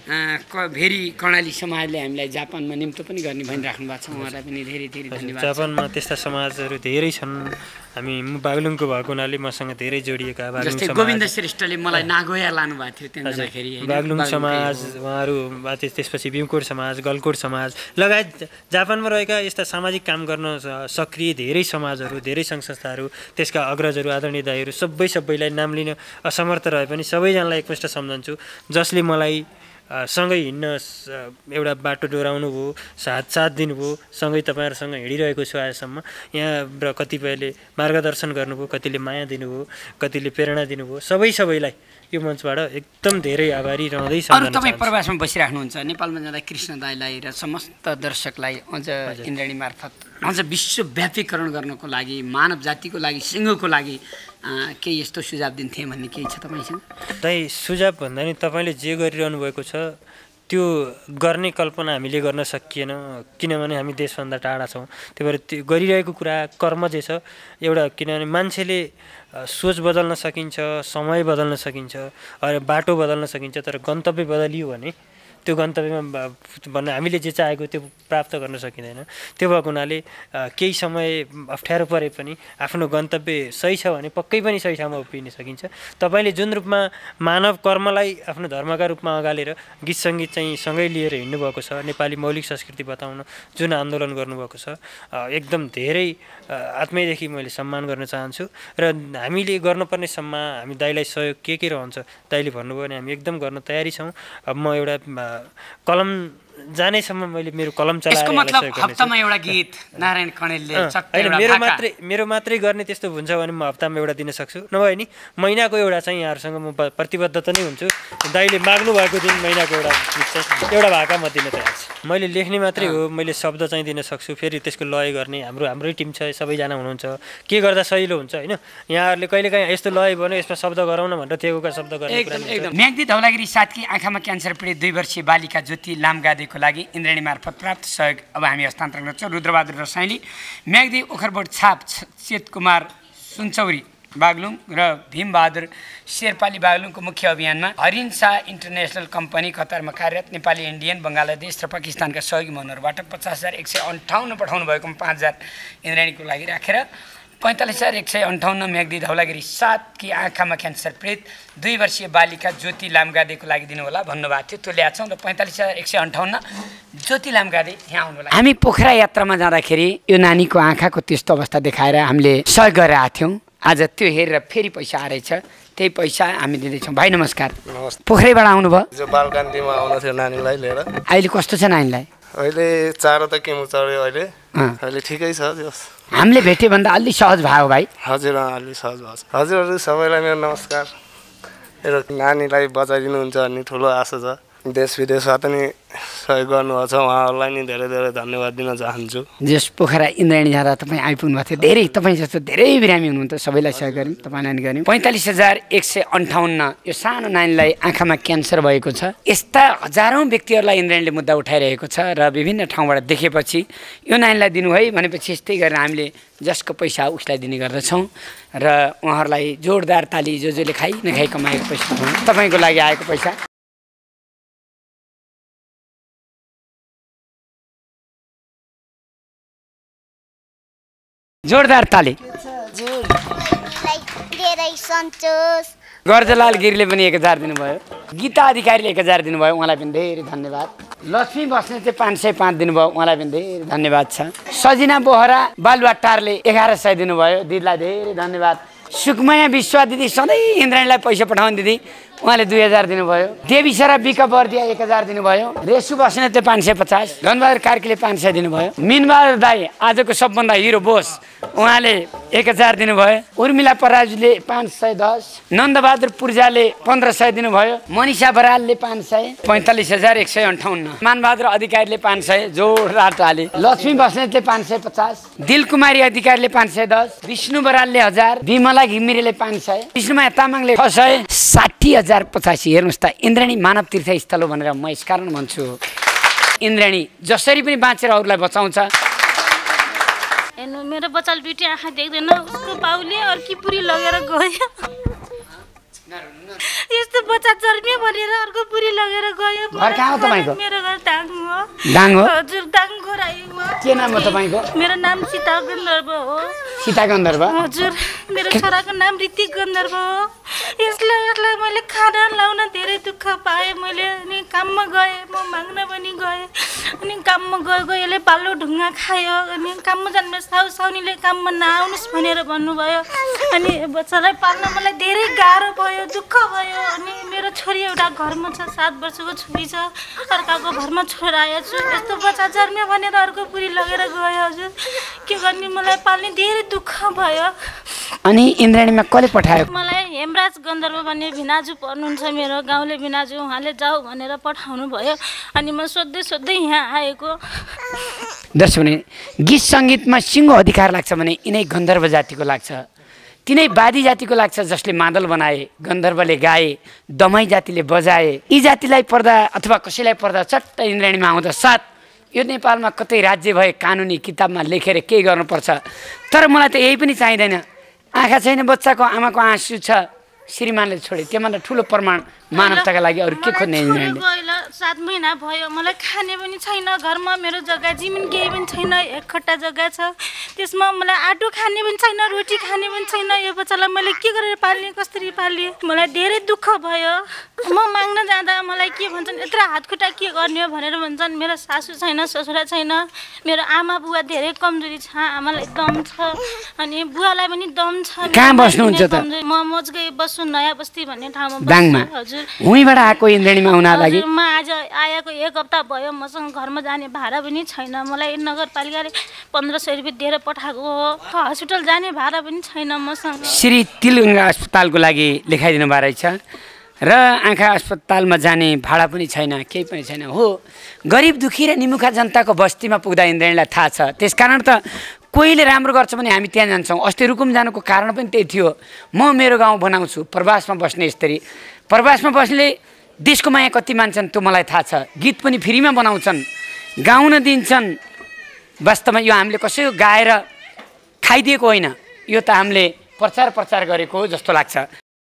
भेरी कर्णाली समाजले हामीलाई जापानमा निम्तो पनि गर्ने भनिराख्नु भएको छ, उहाँलाई पनि धेरै धेरै धन्यवाद। जापानमा त्यस्ता समाजहरू धेरै छन्, हामी बागलुङको भएको हुनाले मसँग धेरै जोडिएका बागलुङ समाज। गोविन्द श्रेष्ठले मलाई नागोया लानुभएको थियो त्यहाँ जाँदाखेरि, बागलुङ समाज उहाँहरू, त्यसपछि भीमकोट समाज, गलकोट समाज लगायत जापानमा रहेका यस्ता सामाजिक काम गर्न सक्रिय धेरै समाजहरू, धेरै सङ्घ संस्थाहरू, त्यसका अग्रजहरू, आदरणीय दाइहरू सबै सबैलाई नाम लिन असमर्थ रहे पनि सबैजनालाई एकमुष्ट सम्झन्छु, जसले मलाई सँगै हिँड्न एउटा बाटो डोराउनु भयो, साथ साथ दिनुभयो, सँगै तपाईँहरूसँग हिँडिरहेको छु आजसम्म। यहाँ र कतिपयले मार्गदर्शन गर्नुभयो, कतिले माया दिनुभयो, कतिले प्रेरणा दिनुभयो, सबै सबैलाई यो मञ्चबाट एकदम धेरै आभारी रहँदै छ। अरू तपाईँ प्रवासमा बसिराख्नुहुन्छ, नेपालमा जाँदा कृष्ण दाईलाई र समस्त दर्शकलाई अझ इन्द्राणी मार्फत अझ विश्वव्यापीकरण गर्नको लागि, मानव जातिको लागि, सिङ्गोको लागि केही यस्तो सुझाव दिन्थे भन्ने केही छ तपाईँसँग? दाइ सुझाव भन्दा नि तपाईँले जे गरिरहनु भएको छ त्यो गर्ने कल्पना हामीले गर्न सकिएन, किनभने हामी देशभन्दा टाढा छौँ। त्यही भएर त्यो गरिरहेको कुरा कर्म जे छ एउटा, किनभने मान्छेले सोच बदल्न सकिन्छ, समय बदल्न सकिन्छ, बाटो बदल्न सकिन्छ, तर गन्तव्य बदलियो भने त्यो गन्तव्यमा भन्न हामीले जे चाहेको त्यो प्राप्त गर्न सकिँदैन। त्यो भएको हुनाले केही समय अप्ठ्यारो परे पनि आफ्नो गन्तव्य सही छ भने पक्कै पनि सही ठाउँमा उभिन सकिन्छ। तपाईँले जुन रूपमा मानव कर्मलाई आफ्नो धर्मका रूपमा अगालेर गीत सङ्गीत चाहिँ सँगै लिएर हिँड्नुभएको छ, नेपाली मौलिक संस्कृति बताउन जुन आन्दोलन गर्नुभएको छ, एकदम धेरै आत्मैदेखि मैले सम्मान गर्न चाहन्छु। र हामीले गर्नुपर्ने सम्मान, हामी दाइलाई सहयोग के के रहन्छ दाइले भन्नुभयो भने हामी एकदम गर्न तयारी छौँ। अब म एउटा कलम जानेसम्म मैले मेरो कलम चलाएर यसको मतलब हप्तामा एउटा गीत नारायण कणेलले हैन मेरो मात्रै मेरो मात्रै गर्ने त्यस्तो हुन्छ भने म हप्तामा एउटा दिन सक्छु, नभए नि महिनाको एउटा चाहिँ यहाँहरुसँग म प्रतिबद्ध त नै हुन्छु। दाइले माग्नु भएको दिन महिनाको एउटा गीत चाहिँ एउटा भाका म दिन तयार छु। मैले लेख्ने मात्रै हो, मैले शब्द चाहिँ दिन सक्छु, फेरि त्यसको लय गर्ने हाम्रो हाम्रै टिम छ, सबैजना हुनुहुन्छ, के गर्दा सजिलो हुन्छ हैन। यहाँहरुले कहिलेकाहीँ यस्तो लय भन्यो यसमा शब्द गराउन भनेर थेगोका शब्द गर्ने कुरा नि एकदम। म्याग्दी धौलागिरी साथकी आँखामा क्यान्सर पीडित दुई वर्षीय बालिका ज्योति लामगादेको लागि इन्द्राणी मार्फत प्राप्त सहयोग अब हामी हस्तान्तरण गर्छौँ। रुद्रबहादुर रसाइली, म्याग्दी ओखरबोट छाप, चेत कुमार सुनचौरी बागलुङ र भीमबहादुर शेर्पाली बागलुङको मुख्य अभियानमा हरिन्सा इन्टरनेसनल कम्पनी कतारमा कार्यरत नेपाली इन्डियन बङ्गलादेश र पाकिस्तानका सहयोगी मनहरूबाट पचास हजार एक सय अन्ठाउन्न पठाउनु भएको पाँच हजार इन्द्राणीको लागि राखेर पैँतालिस हजार एक सय अन्ठाउन्न म्याग्दी धौलागिरी सात कि आँखामा क्यान्सर पीडित दुई वर्षीय बालिका ज्योति लामगादेको लागि दिनुहोला भन्नुभएको थियो। त्यो ल्याएको छौँ र पैँतालिस हजार एक सय अन्ठाउन्न ज्योति लामगादे यहाँ आउनुहोला। हामी पोखरा यात्रामा जाँदाखेरि यो नानीको आँखाको त्यस्तो अवस्था देखाएर हामीले सहयोग गरेर आएको थियौँ। आज त्यो हेरेर फेरि पैसा आएछ, त्यही पैसा हामी दिँदैछौँ। भाइ नमस्कार, पोखरैबाट आउनुभयो? बालकान्तिमा आउनु थियो नानीलाई लिएर। अहिले कस्तो छ नानीलाई? अहिले चारो त केमो चढ्यो, अहिले अहिले ठिकै छ। हामीले भेट्यो भन्दा अलि सहज भयो भाइ? हजुर अलि सहज भयो। हजुरहरू सबैलाई मेरो नमस्कार। मेरो नानीलाई बचाइदिनुहुन्छ भन्ने ठुलो आशा छ। देश विदेशमा पनि सहयोग गर्नुभएको छ, उहाँहरूलाई नि धेरै धेरै धन्यवाद दिन चाहन्छु। जस पोखरा इन्द्राणी जाँदा तपाईँ आइपुग्नु भएको थियो, धेरै तपाईँ जस्तो धेरै बिरामी हुनुहुन्छ, सबैलाई सहयोग गऱ्यौँ, तपाईँलाई गऱ्यौँ। पैँतालिस हजार एक सय अन्ठाउन्न यो सानो नानीलाई आँखामा क्यान्सर भएको छ। यस्ता हजारौँ व्यक्तिहरूलाई इन्द्राणीले मुद्दा उठाइरहेको छ र विभिन्न ठाउँबाट देखेपछि यो नानीलाई दिनु है भनेपछि यस्तै गरेर हामीले जसको पैसा उसलाई दिने गर्दछौँ र उहाँहरूलाई जोरदार ताली जो जसले खाइ नखाइ कमाएको पैसा तपाईँको लागि आएको पैसा। जोरदार ताली। गर्जलाल गिरीले पनि एक हजार दिनुभयो, गीता अधिकारीले एक हजार दिनुभयो, उहाँलाई पनि धेरै धन्यवाद। लक्ष्मी बस्ने चाहिँ पाँच सय पाँच दिनुभयो, उहाँलाई पनि धेरै धन्यवाद छ। सजिना बोहरा बालुवाटारले एघार सय दिनुभयो, दिदीलाई धेरै धन्यवाद। सुकमया विश्वा दिदी सधैँ इन्द्राणीलाई पैसा पठाउने दिदी, उहाँले दुई हजार दिनुभयो। देवी सरा बिक बर्दिया एक हजार दिनुभयो। रेसु बस्नेतले पाँच सय पचास, धनबहादुर कार्कीले पाँच सय दिनुभयो। मिनबहादुर दाई आजको सबभन्दा हिरो बोस उहाँले एक हजार दिनुभयो। उर्मिला पराजुले पाँच सय दस, नन्दबहादुर पूर्जाले पन्ध्र सय दिनुभयो। मनिषा बरालले पाँच सय पैँतालिस हजार एक सय अन्ठाउन्न, मानबहादुर अधिकारीले पाँच सय जोरदार ताली। लक्ष्मी बस्नेतले पाँच सय पचास, दिलकुमारी अधिकारीले पाँच सय दस, विष्णु बरालले हजार, विमला घिमिरेले पाँच सय, विष्णुमाया तामाङले छ सय साठी हजार पचासी। हेर्नुहोस् त इन्द्राणी मानव तीर्थस्थल हो भनेर म यसकारण भन्छु। इन्द्राणी जसरी पनि बाँचेर अरूलाई बचाउँछ। हेर्नु मेरो बच्चाले दुईटै आँखा देख्दैन, उसको बाउले अर्की पुरी लगेर गयो। यस्तो बच्चा जन्मियो भनेर अर्को पुरी लगेर गयो। घर कहाँ हो तपाईँको? मेरो घर दाङ हो। दाङ हो? हजुर दाङ गोराई हो। के नाम हो तपाईँको? मेरो नाम सीता गन्धर्व हो। सीता गन्धर्व? हजुर मेरो छोराको नाम ऋतिक गन्धर्व हो। यसलाई यसलाई मैले खाना लाउन धेरै दुःख पाएँ मैले। अनि काममा गएँ, म माग्न पनि गएँ। अनि काममा गयो गयो यसले बालो ढुङ्गा खायो। अनि काममा जानु साउ साउनीले काममा नआउनुहोस् भनेर भन्नुभयो। अनि बच्चालाई पाल्न मलाई धेरै गाह्रो भयो, दुःख भयो। अनि मेरो छोरी एउटा घरमा छ, सात वर्षको छोरी छ, अर्काको घरमा छोडेर आएको छु। यस्तो बच्चा जन्मियो भनेर अर्को पुरी लगेर गयो। हजुर के गर्ने, मलाई पाल्ने धेरै दुःख भयो। अनि इन्द्राणीमा कसले पठायो? मलाई हेमराज गन्धर्व भन्ने भिनाजु पर्नुहुन्छ, मेरो गाउँले भिनाजु, उहाँले जाऊ भनेर पठाउनु भयो। अनि म सोध्दै सोध्दै यहाँ आएको। दर्शक भने गीत सङ्गीतमा सिङ्गो अधिकार लाग्छ भने यिनै गन्धर्व जातिको लाग्छ, तिनै वादी जातिको लाग्छ जसले मादल बनाए, गन्धर्वले गाए, दमाई जातिले बजाए। यी जातिलाई पर्दा अथवा कसैलाई पर्दा चट्ट इन्द्राणीमा आउँदा साथ यो नेपालमा कतै राज्य भए कानुनी किताबमा लेखेर केही गर्नुपर्छ। तर मलाई त यही पनि चाहिँदैन। आँखा छैन बच्चाको, आमाको आँसु छ, श्रीमानले छोडे, त्योभन्दा ठुलो प्रमाण मानवताका लागि अरू के खोज्ने? सात महिना भयो, मलाई खाने पनि छैन, घरमा मेरो जग्गा जमिन केही पनि छैन, एक खट्टा जग्गा छ, त्यसमा मलाई आटो खाने पनि छैन, रोटी खाने पनि छैन। यो बच्चालाई मैले के गरेर पाल्ने, कसरी पाल्ने, मलाई धेरै दुःख भयो। म माग्न जाँदा मलाई के भन्छन्, यत्रो हातखुट्टा के गर्ने हो भनेर भन्छन्। मेरो सासू छैन, ससुरा छैन, मेरो आमा बुवा धेरै कमजोरी छ, आमालाई दम छ, अनि बुवालाई पनि दम छ। कहाँ बस्नुहुन्छ त? म मोजगै बस्छु, नयाँ बस्ती भन्ने ठाउँमा दाङमा। हजुर उहीँबाट आएको इन्द्राणीमा आउन लागि? म आज आएको एक हप्ता भयो, मसँग घरमा जाने भाडा पनि छैन। मलाई नगरपालिकाले पन्ध्र सय रुपियाँ दिएर पठाएको हो। हस्पिटल जाने भाडा पनि छैन मसँग। श्री तिलगङ्गा अस्पतालको लागि लेखाइदिनु भएको रहेछ र आँखा अस्पतालमा जाने भाडा पनि छैन, केही पनि छैन। हो, गरिब दुखी र निमुखा जनताको बस्तीमा पुग्दा इन्द्राणीलाई थाहा छ। त्यसकारण त कोहीले राम्रो गर्छ भने हामी त्यहाँ जान्छौँ। अस्ति रुकुम जानुको कारण पनि त्यही थियो। म मेरो गाउँ बनाउँछु, प्रवासमा बस्ने स्त्री, प्रवासमा बस्ने देशको माया कति मान्छन् त्यो मलाई थाहा छ। गीत पनि फ्रीमा बनाउँछन्, गाउन दिन्छन्। वास्तवमा यो हामीले कसैको गाएर खाइदिएको होइन, यो त हामीले प्रचार प्रचार गरेको हो जस्तो लाग्छ।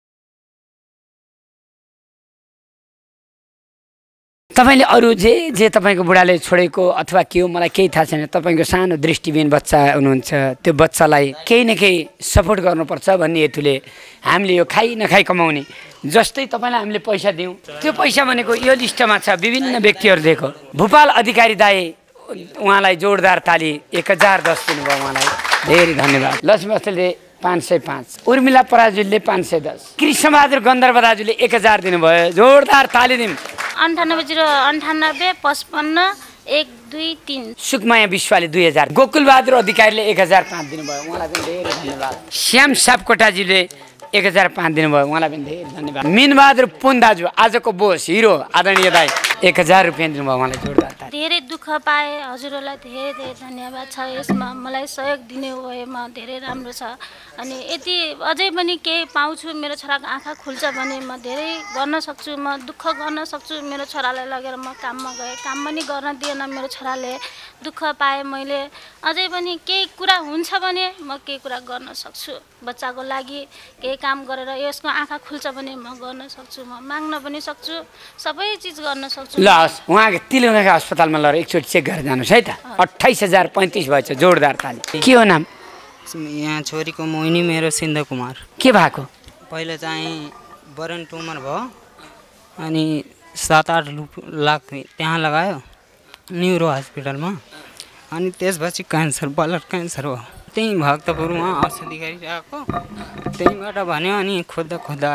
तपाईँले अरू जे जे तपाईँको बुढाले छोडेको अथवा के हो मलाई केही थाहा छैन। तपाईँको सानो दृष्टिबिन बच्चा हुनुहुन्छ, त्यो बच्चालाई केही न केही सपोर्ट गर्नुपर्छ भन्ने हेतुले हामीले यो खाइ नखाइ कमाउने जस्तै तपाईँलाई हामीले पैसा दियौँ। त्यो पैसा भनेको यो लिस्टमा छ, विभिन्न व्यक्तिहरू दिएको। भूपाल अधिकारी दाई, उहाँलाई जोरदार ताली, एक हजार दस दिनुभयो, उहाँलाई धेरै धन्यवाद। लक्ष्मी बस्तीले पाँच सय पाँच, उर्मिला पराजुलीले पाँच सय दस, कृष्णबहादुर गन्धर्व दाजुले एक हजार दिनुभयो, जोरदार ताली दिउँ। अन्ठानब्बे जिरो अन्ठानब्बे पचपन्न एक दुई तिन। सुकमाया विश्वाले दुई हजार, गोकुलबहादुर अधिकारीले एक हजार पाँच दिनुभयो, उहाँलाई पनि धेरै धन्यवाद। श्याम सापकोटाजीले एक हजार पाँच दिनुभयो, उहाँलाई पनि धेरै धन्यवाद। मिनबहादुर पुन दाजु, आजको बोस हिरो आदरणीय दाई, एक हजार रुपियाँ दिनुभयो, उहाँलाई जोरदार ताली। धेरै दुःख पाएँ, हजुरहरूलाई धेरै धेरै धन्यवाद छ। यसमा मलाई सहयोग दिने भएमा धेरै राम्रो छ। अनि यति अझै पनि केही पाउँछु, मेरो छोराको आँखा खुल्छ भने म धेरै गर्न सक्छु, म दुःख गर्न सक्छु। मेरो छोरालाई लगेर म काममा गएँ, काम पनि गर्न दिएन मेरो छोराले, दुःख पाएँ मैले। अझै पनि केही कुरा हुन्छ भने म केही कुरा गर्न सक्छु, बच्चाको लागि केही काम गरेर यसको आँखा खुल्छ भने म गर्न सक्छु, म माग्न पनि सक्छु, सबै चिज गर्न सक्छु। ल हस्, उहाँको तिलगङ्गा अस्पतालमा लगेर एकचोटि चेक गरेर जानुहोस् है त। अट्ठाइस हजार पैँतिस भएछ, जोरदार ताली। के हो नाम? यहाँ छोरीको मोहिनी, मेरो सिन्ध कुमार। के भएको? पहिला चाहिँ ब्रेन ट्युमर भयो, अनि सात आठ लाख त्यहाँ लगायो न्युरो हस्पिटलमा, अनि त्यसपछि क्यान्सर, ब्लड क्यान्सर हो। त्यहीँ भक्तपुरमा औषधि गरिरहेको, त्यहीँबाट भन्यो, अनि खोज्दा खोज्दा आयो।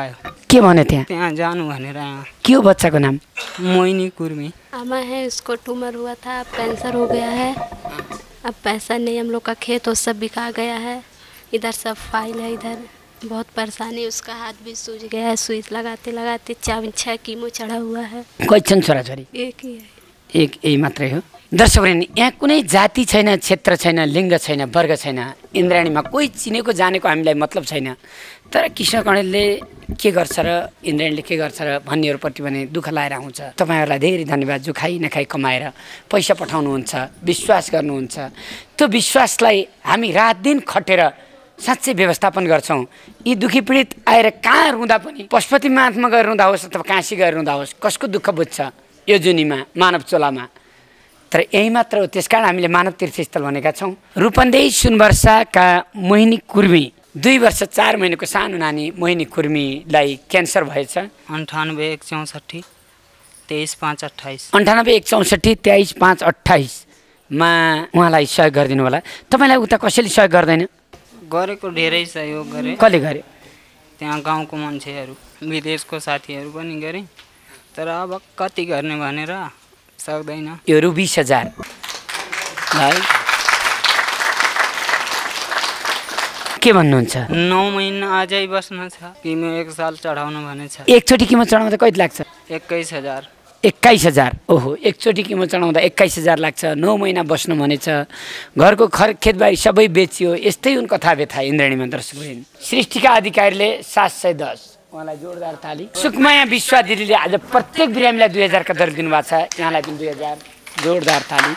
के भने त्यहाँ त्यहाँ जानु भनेर यहाँ के हो बच्चाको नाम? मोहिनी कुर्मी। आमा है, उसको ट्यूमर हुआ था, कैंसर हो गया है। अब पैसा नहीं, हम लोग का खेत वो सब बिका गया है। इधर सब फाइल है, इधर बहुत परेशानी। उसका हाथ भी सूज गया है, सुई लगाते लगाते चार छः कीमो चढ़ा हुआ है। कोही छन् छोराछोरी? एक ही है। एक यही मात्रै हो। दर्शकवृन्द, यहाँ कुनै जाति छैन, क्षेत्र छैन, लिङ्ग छैन, वर्ग छैन। इन्द्रायणीमा कोही चिनेको जानेको हामीलाई मतलब छैन। तर कृष्ण कणेलले के गर्छ र इन्द्रायणीले के गर्छ र भन्नेहरूपट्टि भने दुःख लाएर आउँछ। तपाईँहरूलाई धेरै धन्यवाद, जो खाइ नखाइ कमाएर पैसा पठाउनुहुन्छ, विश्वास गर्नुहुन्छ। त्यो विश्वासलाई हामी रात दिन खटेर साँच्चै व्यवस्थापन गर्छौँ। यी दुःखी पीडित आएर कहाँ रुँदा पनि, पशुपति माथमा गएर रुँदा होस् अथवा काशी गएर रुँदा होस्, कसको दुःख बुझ्छ यो जुनीमा, मानव चोलामा। तर यही मात्र हो, त्यसकारण हामीले मानव तीर्थस्थल भनेका छौँ। रूपन्देही सुनवर्षाका मोहिनी कुर्मी, दुई वर्ष चार महिनाको सानो नानी मोहिनी कुर्मीलाई क्यान्सर भएछ। अन्ठानब्बे एक चौसठी तेइस पाँच अट्ठाइस अन्ठानब्बे एक चौसठी तेइस पाँच अट्ठाइसमा उहाँलाई सहयोग गरिदिनु होला। तपाईँलाई उता कसैले सहयोग गर्दैन? गरेको धेरै सहयोग गरे। कसले गर्यो? त्यहाँ गाउँको मान्छेहरू, विदेशको साथीहरू पनि गरे। तर अब कति गर्ने भनेर सक्दैन। यो रु बिस हजार है। के भन्नुहुन्छ? नौ महिना अझै बस्न छ, किमो एक साल चढाउनु भनेछ। एकचोटि किमो चढाउँदा कति लाग्छ? एक्काइस हजार एक्काइस हजार ओहो, एकचोटि किमो चढाउँदा एक्काइस हजार लाग्छ। नौ महिना बस्नु भनेछ। घरको खर खेतबारी सबै बेचियो। यस्तै उन कथा व्यथा इन्द्रायणीमा। दर्शक सृष्टिका अधिकारीले सात सय दस, उहाँलाई जोरदार ताली। सुकमाया विश्वा दिदीले आज प्रत्येक बिरामीलाई दुई हजारका दर दिनुभएको छ, यहाँलाई पनि दुई हजार, जोरदार ताली।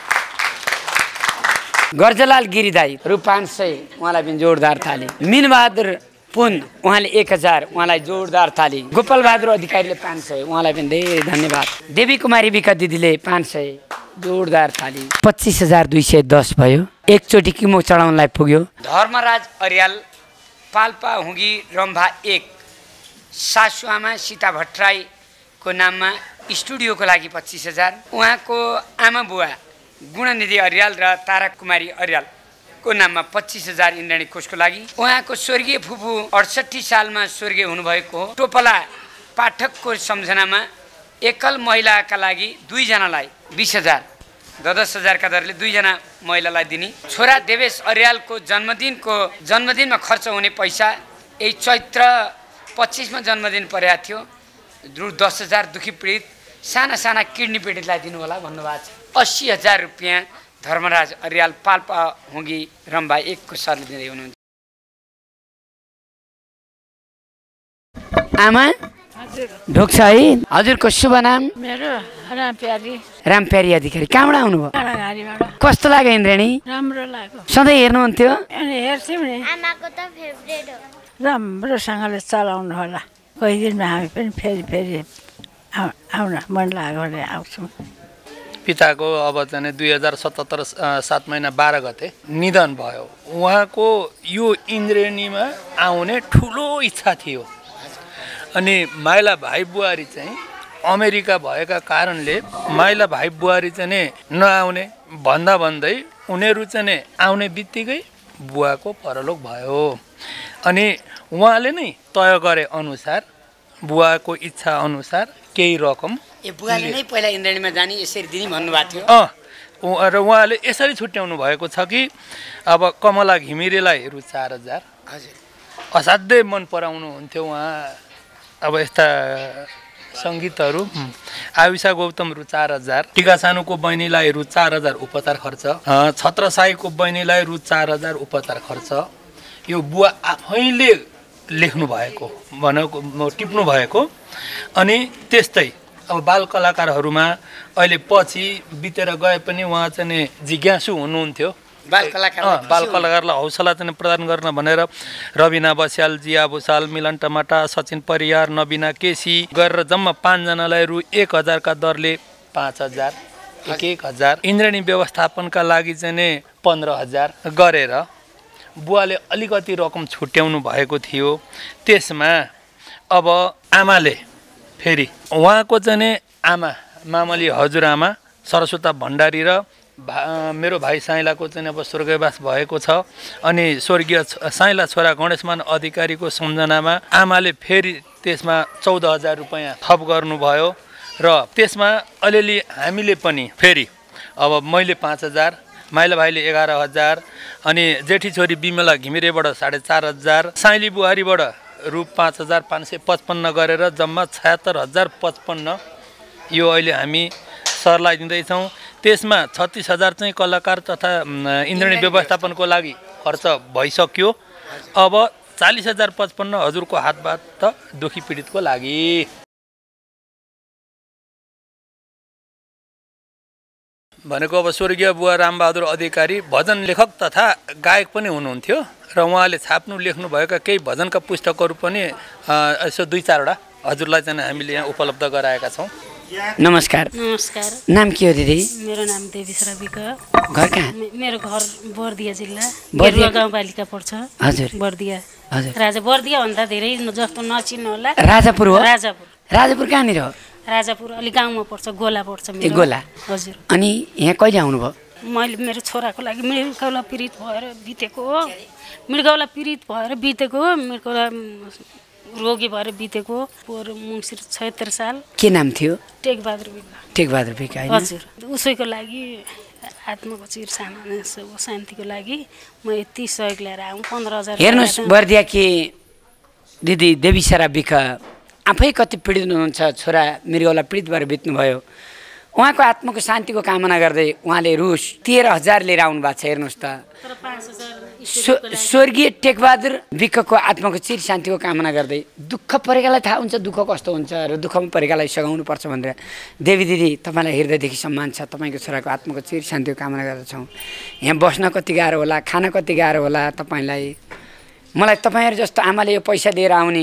गर्जलाल गिरिदाई रु पाँच सय, उहाँलाई पनि जोरदार ताली। मिनबहादुर पुन, उहाँले एक हजार, उहाँलाई जोरदार ताली। गोपाल बहादुर अधिकारीले पाँच सय, उहाँलाई पनि धेरै धन्यवाद। देवी कुमारी विका दिदीले पाँच सय, जोरदार ताली। पच्चिस हजार दुई सय दस भयो। एकचोटि किमो चढाउनलाई पुग्यो। धर्मराज अर्याल, पाल्पा हुँगी रम्भा एक, सासुआमा सीता भट्टराईको नाममा स्टुडियोको लागि पच्चिस हजार। उहाँको आमा बुवा गुणनिधि अर्याल र तारा कुमारी अर्यालको नाममा पच्चिस हजार इन्द्रायणी कोषको लागि। उहाँको स्वर्गीय फुपू अडसट्ठी सालमा स्वर्गीय हुनुभएको टोपला पाठकको सम्झनामा एकल महिलाका लागि दुईजनालाई बिस हजार, द दस हजारका दरले दुईजना महिलालाई दिने। छोरा देवेश अर्यालको जन्मदिनको जन्मदिनमा खर्च हुने पैसा यही चैत्र पच्चिसमा जन्मदिन परेको थियो, रु दस हजार दुखी पीडित साना साना किडनी पीडितलाई दिनुहोला भन्नुभएको छ। अस्सी हजार रुपियाँ धर्मराज अर्याल, पाल्पा हुँगी रम्बा एकको सरले दिँदै हुनुहुन्छ। आमा ढोक्छ है। हजुरको शुभ नाम? मेरो रामप्यारी। रामप्यारी अधिकारी। कहाँबाट आउनुभयो? गाडीबाट। कस्तो लाग्यो इन्द्रायणी? राम्रो लाग्यो। सधैँ हेर्नुहुन्थ्यो? अनि हेर्थ्यौँ नि। आमाको त फेभरेट हो। राम्रोसँगले चलाउनु होला। कोही दिनमा हामी पनि फेरि फेरि आउ आउन मन लाग्यो भने आउँछौँ। पिताको अब चाहिँ दुई हजार सतहत्तर सात महिना बाह्र गते निधन भयो। उहाँको यो इन्द्रायणीमा आउने ठुलो इच्छा थियो। अनि माइला भाइ बुहारी चाहिँ अमेरिका भएका कारणले माइला भाइ बुहारी चाहिँ नआउने भन्दा भन्दै उनीहरू चाहिँ आउने बित्तिकै बुवाको परलोक भयो। अनि उहाँले नै तय गरे अनुसार, बुवाको इच्छा अनुसार केही रकम, ए बुवाले नै पहिला इन्द्रायणीमा जाने यसरी दिने भन्नुभएको थियो। अँ र उहाँले यसरी छुट्याउनु भएको छ कि अब कमला घिमिरेलाई रु चार हजार, हजुर, असाध्यै मन पराउनुहुन्थ्यो उहाँ। अब यस्ता सङ्गीतहरू, आयुषा गौतम रु चार हजार, टिका सानुको बहिनीलाई रु चार हजार उपचार खर्च, छत्र साईको बहिनीलाई रु चार हजार उपचार खर्च। यो बुवा आफैले लेख्नु भएको, भनेको टिप्नु भएको। अनि त्यस्तै अब बाल कलाकारहरूमा अहिले पछि बितेर गए पनि उहाँ चाहिँ जिज्ञासु हुनुहुन्थ्यो। बाल कलाकार बाल कलाकारलाई हौसला चाहिँ प्रदान गर्न भनेर रविना बस्याल, जिया भुसाल, मिलन टमाटा, सचिन परियार, नबिना केसी गरेर जम्मा पाँचजनालाई रु एक हजारका दरले पाँच हजार, एक एक हजार, इन्द्रायणी व्यवस्थापनका लागि चाहिँ पन्ध्र हजार गरेर बुवाले अलिकति रकम छुट्याउनु भएको थियो। त्यसमा अब आमाले फेरि उहाँको चाहिँ आमा मामली हजुरआमा सरस्वता भण्डारी र भा मेरो भाइ साइलाको चाहिँ अब स्वर्गवास भएको छ। अनि स्वर्गीय साइला छोरा गणेशमान अधिकारीको सम्झनामा आमाले फेरि त्यसमा चौध हजार रुपियाँ थप गर्नुभयो र त्यसमा अलिअलि हामीले पनि फेरि अब मैले पाँच हजार, माइला भाइले एघार हजार, अनि जेठी छोरी बिमला घिमिरेबाट साढे चार हजार, साइली बुहारीबाट रु पाँच हजार पाँच सय पचपन्न गरेर जम्मा छयत्तर हजार पचपन्न यो अहिले हामी सरलाई दिँदैछौँ। त्यसमा छत्तिस हजार चाहिँ कलाकार तथा इन्द्रणी व्यवस्थापनको लागि खर्च भइसक्यो। अब चालिस हजार पचपन्न हजुरको हातबाट दुखी पीडितको लागि। भनेको अब स्वर्गीय बुवा रामबहादुर अधिकारी भजन लेखक तथा गायक पनि हुनुहुन्थ्यो र उहाँले छाप्नु लेख्नुभएका केही भजनका पुस्तकहरू पनि यसो दुई चारवटा हजुरलाई चाहिँ हामीले यहाँ उपलब्ध गराएका छौँ। नमस्कार। नमस्कार। नाम के हो दिदी? मेरो नाम देवी श्रविक। घर कहाँ? मेरो घर बर्दिया जिल्ला, बर्दिया गाउँपालिका पर्छ। हजुर। बर्दिया। हजुर। राजा बर्दिया भन्दा धेरै जस्तो नचिन्नु होला। राजापुर हो? राजापुर। राजापुर कहाँनिर हो? राजापुर अलि गाउँमा पर्छ, गोला पर्छ मेरो। ए गोला। हजुर। अनि यहाँ कहिले आउनुभयो? मैले मेरो छोराको लागि मृगौला पीडित भएर बितेको हो। मृगौला पीडित भएर बितेको हो। मृगौला रोगी भएर बितेको पोहोर मङ्सिर छयत्तर साल। के नाम थियो? टेकबहादुर बिका। टेकबहादुर बिका। हजुर। उसैको लागि आत्माको चिर सामान्य शान्तिको लागि म यति सहयोग लिएर आउँ। पन्ध्र हजार हेर्नुहोस् बर्दिया कि दिदी देवी सारा बिका आफै कति पीडित हुनुहुन्छ, छोरा मृगौला पीडित भएर बित्नुभयो। उहाँको आत्माको शान्तिको कामना गर्दै उहाँले रु तेह्र हजार लिएर आउनु भएको छ। हेर्नुहोस् त, स्वर्गीय टेकबहादुर विकको आत्माको चिर शान्तिको कामना गर्दै दुःख परेकालाई थाहा हुन्छ दुःख कस्तो हुन्छ र दुःखमा परेकालाई सघाउनु पर्छ भनेर देवी दिदी तपाईँलाई हृदयदेखि सम्मान छ। तपाईँको छोराको आत्माको चिर शान्तिको कामना गर्दछौँ। यहाँ बस्न कति गाह्रो होला, खान कति गाह्रो होला तपाईँलाई। मलाई तपाईँहरू जस्तो आमाले यो पैसा दिएर आउने,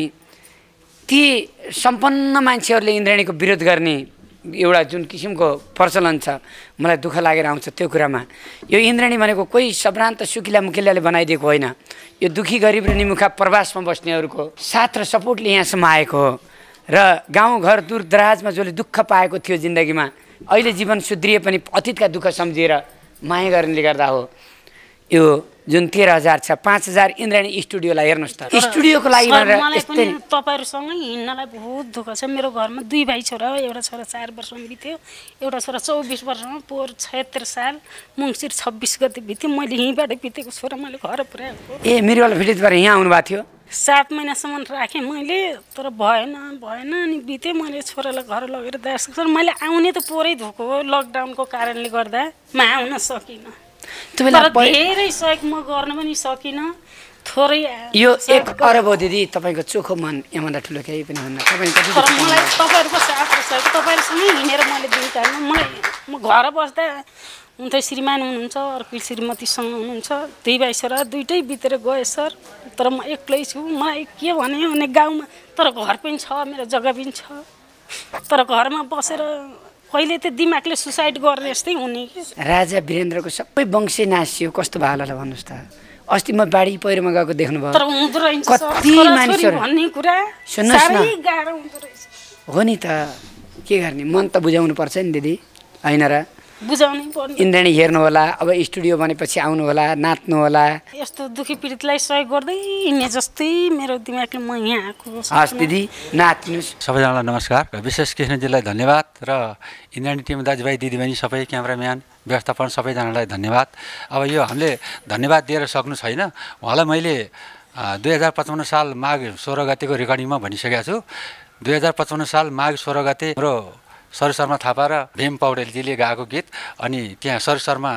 ती सम्पन्न मान्छेहरूले इन्द्रणीको विरोध गर्ने एउटा जुन किसिमको प्रचलन छ, मलाई दुःख लागेर आउँछ त्यो कुरामा। यो इन्द्रणी भनेको कोही सभ्रान्त सुकिला मुकिलाले बनाइदिएको होइन। यो दुखी गरिब र निमुखा प्रवासमा बस्नेहरूको साथ र सपोर्टले यहाँसम्म आएको हो र गाउँघर दूर दराजमा जसले दुःख पाएको थियो जिन्दगीमा, अहिले जीवन सुध्रिए पनि अतीतका दुःख सम्झिएर माया गर्नेले गर्दा हो। यो जुन तेह्र हजार छ, पाँच हजार इन्द्राणी स्टुडियोलाई हेर्नुहोस् त, स्टुडियोको लागि तपाईँहरूसँग हिँड्नलाई बहुत दुःख छ। मेरो घरमा दुई भाइ छोरा हो। एउटा छोरा चार वर्षमा बित्यो, एउटा छोरा चौबिस वर्षमा पोहोर छयत्तर साल मङ्सिर छब्बिस गते बित्यो। मैले यहीँबाट बितेको छोरा मैले घर पुऱ्याएको। ए मृगौला पीडित भएर यहाँ आउनु भएको थियो? सात महिनासम्म राखेँ मैले, तर भएन भएन अनि बितेँ। मैले छोरालाई घर लगेर दार्स मैले आउने त पोरै धोको हो, लकडाउनको कारणले गर्दा म आउन सकिनँ। तर धेरै सहयोग म गर्न पनि सकिनँ, थोरै। यो एक अरब हो दिदी, तपाईँको चोखो मन यहाँभन्दा ठुलो केही पनि हुन्न। तपाईँ मलाई तपाईँहरूको साथ र सहयोग तपाईँहरूसँगै हिँडेर मैले दिएको होइन। मलाई म घर बस्दा हुन त श्रीमान हुनुहुन्छ, अर्को श्रीमतीसँग हुनुहुन्छ, दुई भाइ छोरा दुइटै बितेर गए सर। तर म एक्लै छु। मलाई के भने भने गाउँमा तर घर पनि छ, मेरो जग्गा पनि छ, तर घरमा बसेर कहिले त दिमागले सुसाइड गर्ने जस्तै हुने। राजा वीरेन्द्रको सबै वंशै नासियो, कस्तो भयो होला भन्नुहोस् त। अस्ति म बाढी पहिरोमा गएको देख्नुभयो, कति मानिसहरू भन्ने कुरा सुन्नुहोस् न, गाह्रो हुँदो रहेछ। हो नि त, के गर्ने, मन त बुझाउनु पर्छ नि दिदी, होइन र? बुझाउनै पर्ने। इन्द्रणी हेर्नु होला, अब स्टुडियो भनेपछि आउनु होला, नाच्नु होला। यस्तो दुखी पीडितलाई सहयोग गर्दै हिँड्ने जस्तै मेरो दिमागले म यहाँ आएको। हस् दिदी, नाच्नुहोस्। सबैजनालाई नमस्कार र विशेष कृष्णजीलाई धन्यवाद र इन्द्रणी टिम दाजुभाइ दिदीबहिनी सबै क्यामराम्यान व्यवस्थापन सबैजनालाई धन्यवाद। अब यो हामीले धन्यवाद दिएर सक्नु छैन। उहाँलाई मैले दुई हजार पचपन्न साल माघ सोह्र गतेको रेकर्डिङमा भनिसकेको छु। दुई हजार पचपन्न साल माघ सोह्र गते मेरो सर शर्मा थापा र भीम पौडेलजीले गाएको गीत, अनि त्यहाँ सर शर्मा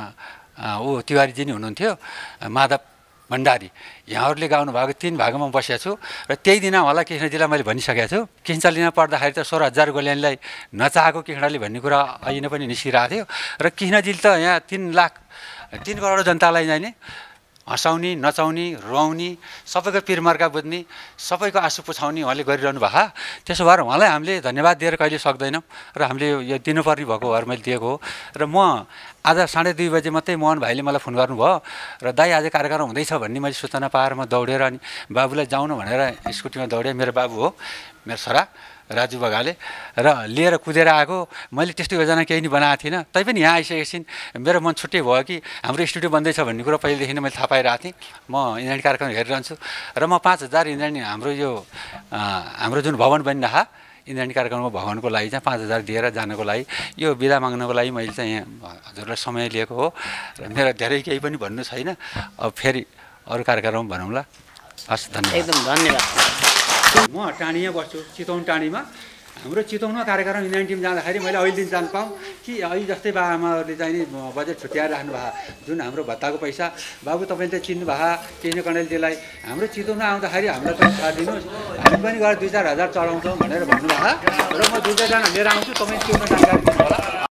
ऊ तिवारीजी नै हुनुहुन्थ्यो, माधव भण्डारी, यहाँहरूले गाउनु भएको तिन भागमा बसेको छु र त्यही दिन उहाँलाई कृष्णजीलाई मैले भनिसकेको छु। किन्छ लिन पर्दाखेरि त सोह्र हजार गोल्यानीलाई नचाहेको कृष्णले भन्ने कुरा अहिले पनि निस्किरहेको थियो र कृष्णजीले त यहाँ तिन लाख तिन करोड जनतालाई जाने हँसाउने, नचाउने, रुवाउने, सबैको पिरमर्का बुझ्ने, सबैको आँसु पुछाउने उहाँले गरिरहनु भएको। त्यसो भएर उहाँलाई हामीले धन्यवाद दिएर कहिले सक्दैनौँ र हामीले यो दिनुपर्ने भएको भएर मैले दिएको हो। र म आज साढे दुई बजे मात्रै मोहन भाइले मलाई फोन गर्नुभयो र दाइ आज कार्यक्रम हुँदैछ भन्ने मैले सूचना पाएर म दौडेर अनि बाबुलाई जाउनु भनेर स्कुटीमा दौडेँ। मेरो बाबु हो, मेरो छोरा राजु बगाले र लिएर कुदेर आएको। मैले त्यस्तो योजना केही नि बनाएको थिइनँ, तैपनि यहाँ आइसकेपछि मेरो मन छुट्टै भयो कि हाम्रो स्टुडियो बन्दैछ भन्ने कुरो पहिलेदेखि नै मैले थाहा पाइरहेको थिएँ। म इन्द्राणी कार्यक्रम हेरिरहन्छु र म पाँच हजार इन्द्राणी हाम्रो यो हाम्रो जुन भवन बनिरह इन्द्राणी कार्यक्रमको भवनको लागि चाहिँ पाँच हजार दिएर जानको लागि यो बिदा माग्नको लागि मैले चाहिँ यहाँ हजुरलाई समय लिएको हो र मेरो धेरै केही पनि भन्नु छैन। अब फेरि अरू कार्यक्रम भनौँला। हस्, धन्यवाद। एकदम धन्यवाद। म टाढीमा बस्छु, चितवन टाढीमा। हाम्रो चितवनमा कार्यक्रम इन्द्राणी टिम जाँदाखेरि मैले अहिले दिन जानु पाऊँ कि अहिले जस्तै बा आमाहरूले चाहिँ नि बजेट छुट्याएर राख्नु भएको जुन हाम्रो भत्ताको पैसा बाबु तपाईँले त चिन्नु भएको कृष्ण कणेलजीलाई हाम्रो चितवनमा आउँदाखेरि हामीलाई पनि साथ दिनुहोस्, हामी पनि गएर दुई चार हजार चढाउँछौँ भनेर भन्नुभएको र म दुई चारजना लिएर आउँछु, तपाईँ त्यो जानकारी दिनु होला।